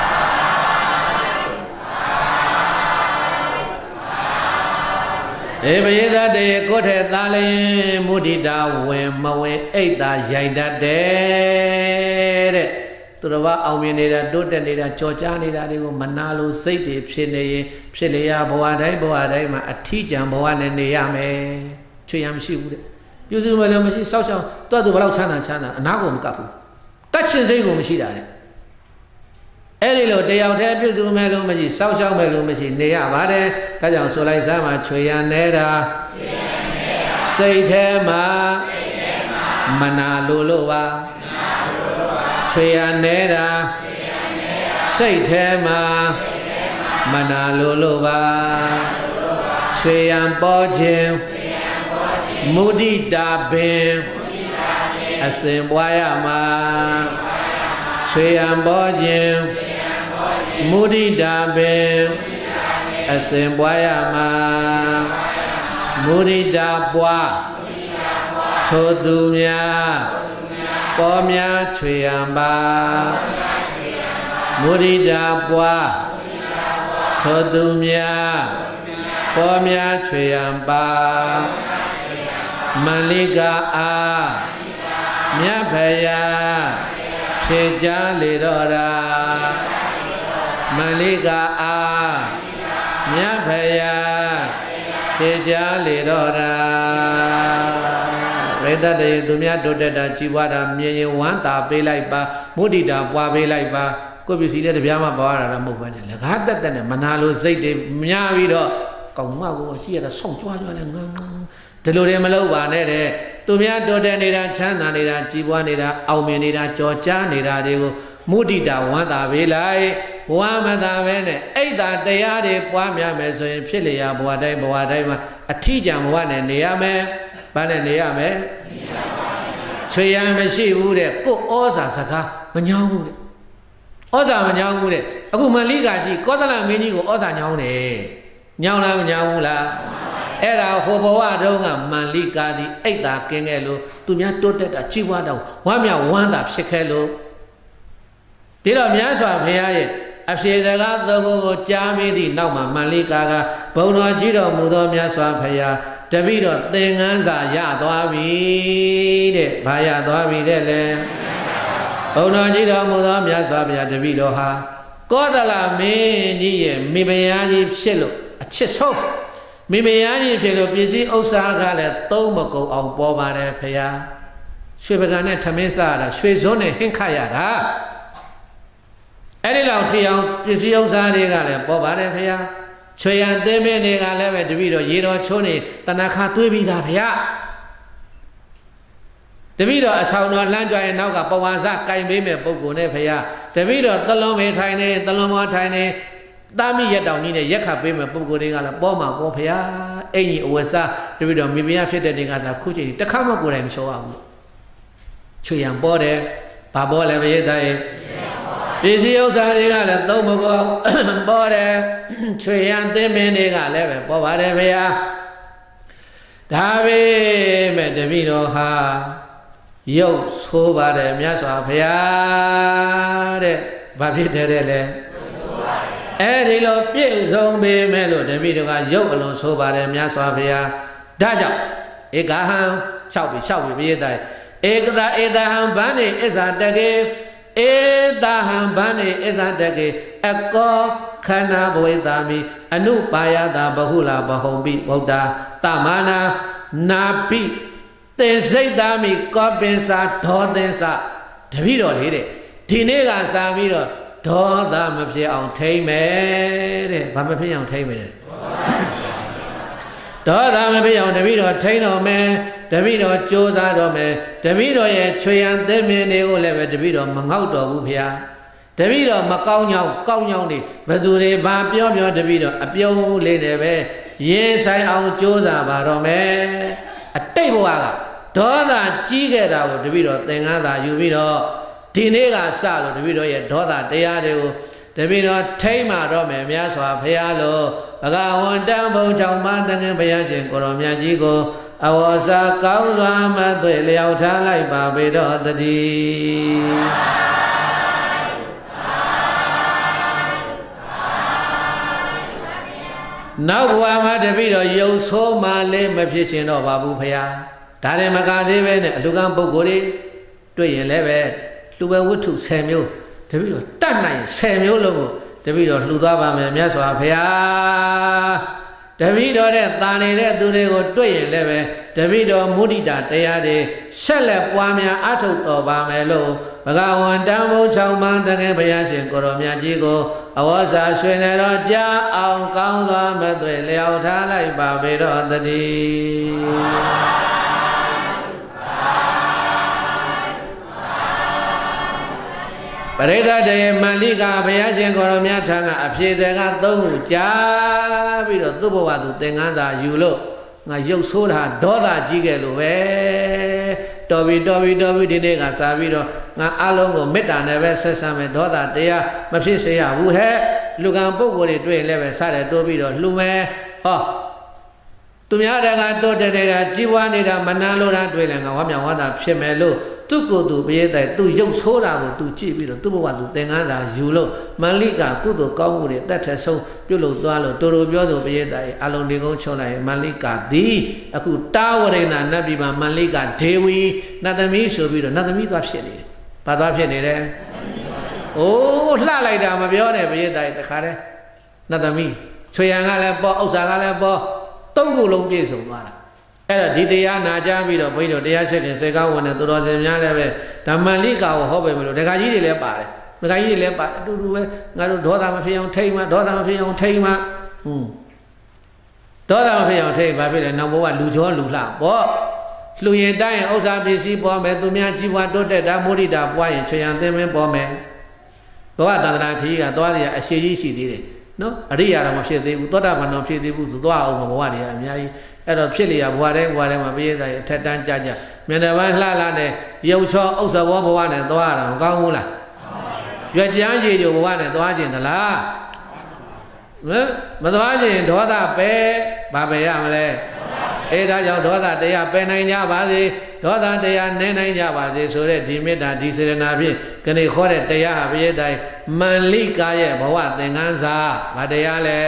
[SPEAKER 1] Ebeda de kote tale mudida wen mawen eita yaida de Turawa awminida dote nida chocha nida digo manalu seite pshene psheleya bwadai ma athijan bwane ne yame chweyam shi bu de Pyusu me lo mashi saw saw twat tu balau chana chana ana ko mkat bu tat chin sei ko mashi da de Eri lo tayaw the pyusu me lo mashi saw saw me lo mashi ne ya ba de da jaung so lai sa ma chweyan neda sei the ma mana lo lo ba Chweyan neda sei the ma mana lo lo ba Chweyan po chin Mudita bin Asin bwayama Chweyan po chin Mudita bin Asin bwayama Mudita bwa Chodu mya Po mya chweyan ba Mudita bwa Chodu mya Po mya chweyan ba Malika a Myabhaya Pheja Lidora Malika a Myabhaya Pheja Lidora Reda de Dumya Dodeda Chivada Mye Wanta Belaiba Mudida Bwa Belaiba Kopi Sile de Biama Bawara Mubane Lagata Tane Manalo Zaide Myavido Kauma Go Chia Song Chua Delore Malo Bane, Tumia Doda Nida Chana Nida Chibwa Nida, Aumenida, Georgia Nida Dego, Mudida, Wanda Vilai, Wamada Vene, Ada Dayade, Pamia Meso, Pilia, Boadema, a Tijam one and Niame, Bananiame, Cheyam Meshi Wood, Go Oza Saka, Manyamu. Oza Manyamu, Agumaliga, Kodala Minigo, Oza Nyone, Nyana Nyamula. Era hobowa donga malika di eita kengelo tumya toteta chiwa daw wamya wanda phikelo Dilo mya swa phaya ye aphe daga thogo ko cha mi di naw ma malika ga bawno ji tor mu tho mya swa phaya tabi do thinghan sa ya twa bi de ba ya twa bi de le bawno ji tor mu tho mya swa phaya tabi do ha Kodala me ji ye mi paya ji phit lo a chit so Mimiani Pilo Pisi Osagale, Tomoko, or Bobare Paya, Shibagane Tamisa, Shwezone, Hinkayada. Any Lautian, Pisi Osagale, Bobare Paya, Choyan Deme Nega de Vido, Yiro Choni, Tanaka Tuibida Paya. The Vido, as how no Lanja and Naga Pawaza, Kaimeme, Bogune Paya, the Vido, Talome Tiny, Taloma Tiny. Dami yet down in a yaka payment, Bogoing a bomba, Bopia, any Wesa, the widow, maybe I fit the as a cutie, the Kamaguram show up. Chuyam bode, Pabola Veda, Visio Sariga, Domogo, Bode, Chuyam de Menega, Leve, Bovadevia, Davi, Medevino Ha, Yo, Soba, Miasa Pia, Babidere. Eri lo pie zombi melo de video ga yau alon so ba de mya swa phaya da jaw ekahan chau bi dai ekadahan bane isa tage edahan bane isa tage akko khana bwedami anupayada bahula bahombi buddha tamana napi te saitami kopinsa dhodinsa de video le de di ne ga sa bi do Doda Mapsi on Tame, Bamapi on Tame. Doda Mapi on the video, Tano man, the video, Josa Dome, the video, Choyan, the men, they all have the video, Mangauto, Upia. တပည့်တော်မကောင်းကြောင်းကောင်းကြောင်းတွေဘသူတွေဘာပြောပြောတပည့်တော်အပြုံးလေးတွေပဲရင်ဆိုင်အောင်ကြိုးစားပါတော့မယ်အတိတ်ဘဝကဒေါသကြီးခဲ့တာကိုတပည့်တော်သင်္ကန်းသာယူပြီးတော့ဒီနေ့ကစလို့တပည့်တော်ရဲ့ဒေါသတရားတွေကိုတပည့်တော်ထိမ့်မာတော့မယ်မြတ်စွာဘုရားလို့ဘဂဝန္တံဘုံချောင်းမတန်ငယ်ဘုရားရှင်ကိုရောမြတ်ကြီးကိုအဝေါ်စာကောင်းစွာမသွေလျောက်ထားလိုက်ပါပေတော့တည်းနောက်ဘဝမှာတပည့်တော်ယုံဆိုးမှလည်းမဖြစ်ချင်တော့ပါဘူးဖရာဒါလည်းမကသေးပဲနဲ့အလူကံပုဂ္ဂိုလ်တွေတွေ့ရင်လည်းပဲလူပဲဝတ္ထု10မျိုးတပည့်တော်တတ်နိုင်10မျိုးလုံးကိုတပည့်တော်လှူသွားပါမယ်မြတ်စွာဘုရားတပည့်တော်တဲ့တာနေတဲ့သူတွေကိုတွေ့ရင်လည်းပဲတပည့်တော်မုဒိတာတရားတွေဆက်လက်ပွားများအထုတ်တော်ပါမယ်လို့ဘဂဝန္တံဘုံ6ပါးတကယ်ဘုရားရှင်ကိုရောမြတ်ကြီးကိုအဝေါ်စာရွှေနေတော်ကြားအောင်ကောင်းစွာမသွေလျောက်ထားလိုက်ပါပေတော့တည်းပရိသတ်တေမန္လိကဘုရားရှင်ကိုရောမြတ်ထံကအဖြေတွေက3ခုကြားပြီးတော့သူ့ဘဝသူသင်္ကန်းသာယူလို့ငါရုပ်ဆိုးတာဒေါသကြီးခဲ့လို့ပဲတော်ပြီဒီနေ့ကစားပြီးတော့ငါအလုံးကိုမေတ္တာနဲ့ပဲဆက်ဆံမယ်ဒေါသတရားမဖြစ်စေရဘူးဟဲ့လူကံပုဂ္ဂိုလ်တွေတွေ့ရင်လည်းပဲစတယ်တိုးပြီးတော့လှူမယ်ဟောသူများတကတိုးတဲ့ကြီးဝါနေတာမနှမ်းလို့တာတွေ့လည်းငါဝါမြောင်ဝါတာဖြစ်မယ်လို့သူ့ကိုယ်သူပရိသတ်သူရုပ်ဆိုးတာကိုသူကြည့်ပြီးတော့သူ့ဘဝသူသင်္ကန်းသာယူလို့မန္လိကကုသိုလ်ကောင်းမှုတွေတက်ထဆုံးပြုလို့သွားလို့တိုးပြောသူပရိသတ်ရဲ့အလုံးဒီကုန်းချုံလိုက်မန္လိကသည်အခုတာဝရိဏနတ်ပြည်မှာမန္လိကဒေဝီနတ်သမီးဆိုပြီးတော့နတ်သမီးသွားဖြစ်နေတယ်။ဘာသွားဖြစ်နေလဲ။အိုးလှလိုက်တာမပြောနဲ့ပရိသတ်တခါတည်းနတ်သမီးချွေရန်ကလည်းပေါ်ဥစ္စာကလည်းပေါ်3ခုလုံးပြည့်စုံသွားတာအဲ့တော့ဒီတရားနာကြားပြီးတော့ဘုန်းကြီးတို့တရားချက်တင်စေကောင်းဝင်တဲ့သူတော်စင်များလည်းပဲဓမ္မလိကာကိုဟောပဲမလို့ဒကာကြီးတွေလည်းပါတယ်ဒကာကြီးတွေလည်းပါအတူတူပဲငါတို့ဒေါသမဖြစ်အောင်ထိမ့်မှဒေါသမဖြစ်အောင်ထိမ့်မှဒေါသမဖြစ်အောင်ထိမ့်ပါဖြစ်တယ်နောက်ဘဝလူချောလူလှပေါ့လှူရင်တိုင်းဥစ္စာပစ္စည်းပေါ်မယ်သူများကြီးပွားတိုးတက်တာမုဒိတာပွားရင်ချွေရန်သင်မင်းပေါ်မယ်ဘဝတန္တရာခကြီးကသွားရအရှိကြီးရှိသေးတယ်နော်အရိယာတော့မဖြစ်သေးဘူးသောတာပန်တော့ဖြစ်သေးဘူးသူသွားအောင်ဘဝတွေအများကြီးအဲ့တော့ဖြစ်လျာဘဝတိုင်းမှာပြည့်စုံအထက်တန်းကြမျက်နှာပန်းလှနဲ့ရုပ်ချောဥစ္စာဘောဘဝနဲ့သွားတာမကောင်းဘူးလားရွက်ကြမ်းကြီးဘဝနဲ့သွားခြင်းသလားမသွားခြင်းဒေါသပဲဘာပဲရမလဲအဲဒါကြောင့်ဒေါသတရားပယ်နိုင်ကြပါစေဒေါသတရားနည်းနိုင်ကြပါစေဆိုတဲ့ဒီမေတ္တာဒီစေတနာဖြင့်ခဏခေါ်တဲ့တရားဟာပြည့်တိုင်မန္လိကာရဲ့ဘဝသင်္ကန်းစာဘာတရားလဲ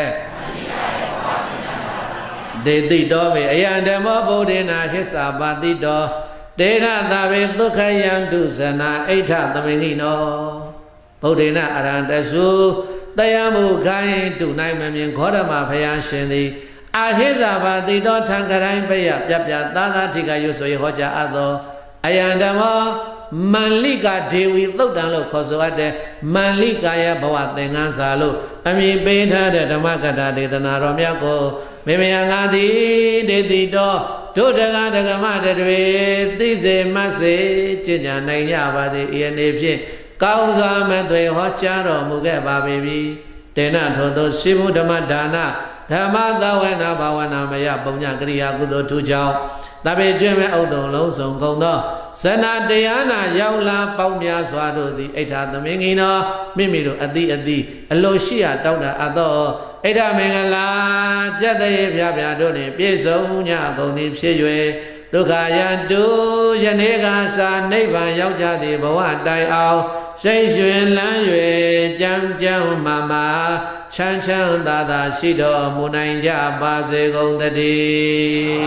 [SPEAKER 1] ဒေတိတော်မေအယံဓမ္မောဗုဒ္ဓေနာဟစ္စာပါတိတော်တေရသာဝေဒုက္ခယံတုဇနာအိဋ္ဌသမင်္ဂိနောဗုဒ္ဓေနာအရဟံတသုတရားမှုခိုင်းတုနိုင်မမြင်ခောဓမ္မဘုရားရှင်သည်အာဟိဇာပါတိတော်ထံကတိုင်းပယပြပြသာသာထိကရွဆိုရဟောကြားအပ်သောအယံဓမ္မောမန္လိကာဒေဝီသုတ်တံလို့ခေါ်ဆိုအပ်တဲ့မန္လိကာရဲ့ဘဝသင်္ကန်းစာလို့အမည်ပေးထားတဲ့ဓမ္မကထာဒေသနာတော်မြတ်ကိုမေမယငါသည်ဒေတိတော်တို့တက္ကဒကမတွေသိစေမစေကျင့်ကြံနိုင်ကြပါသည်ဤအနေဖြင့်ကောင်းစွာမသွေဟောကြားတော်မူခဲ့ပါပြီတေနထို့သောရှိမှုဓမ္မဒါနဓမ္မသဝနာဘာဝနာမယပုံညကရိယာကုသိုလ်ထူးကြောင့်တပိကျွဲ့မဲ့ဥဒ္ဒုံလုံးစုံကုန်သောဇနာတရားနာရောက်လာပေါင်းများစွာတို့သည်အိဋ္ဌသမင်္ဂိနောမိမိတို့အတိအလိုရှိရတောင်းတအပ်သောအိဋ္ဌမင်္ဂလာကြက်တဲ့ပြပြတို့နှင့်ပြည့်စုံကြကုန်သည်ဖြစ်၍ဒုက္ခယံတုယနေ့ကစာနိဗ္ဗာန်ရောက်ကြသည့်ဘဝတိုင်အောင်စိတ်ရွှင်လန်း၍ကြမ်းမာချမ်းသာသာရှိတော်မူနိုင်ကြပါစေကုန်သတည်း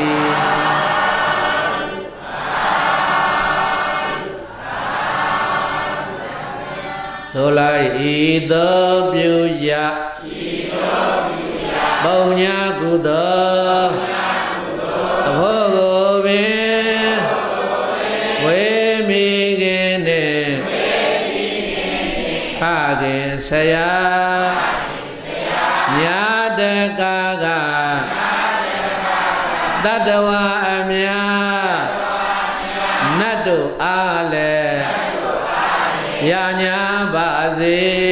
[SPEAKER 1] ဆိုလိုက်ဤသို့ပြုရပုံညာကုသိုလ်အဖို့ကိုပင်ဝေမိခင်နှင့်ဖခင်ဆရာမြတ်တကာကတတဝအမြတ်နတ်တို့အားလည်းရညာပါစေ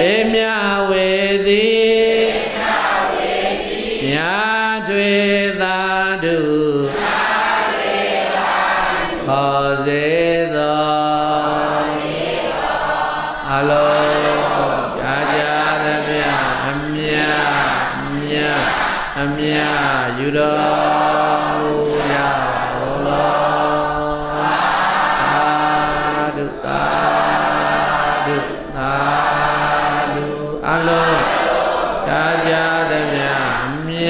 [SPEAKER 1] မြဝေသည်မြတွေသာဓုဟောစေသောအလုံးကြာကြာသမျှအမြအမြယူတော်မူကြပါလောသာဓုသာဓုသာဓုအလုံးကြာကြာသမျှအမြ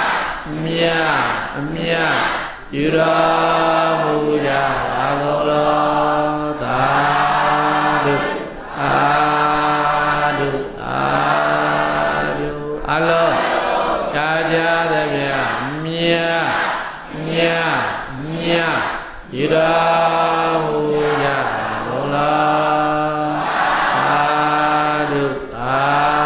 [SPEAKER 1] ယူတော်မူကြပါလောသာဓုသာဓုသာဓုအလုံးကြာကြာသမျှမြယူတော်မူကြပါလောသာဓုသာ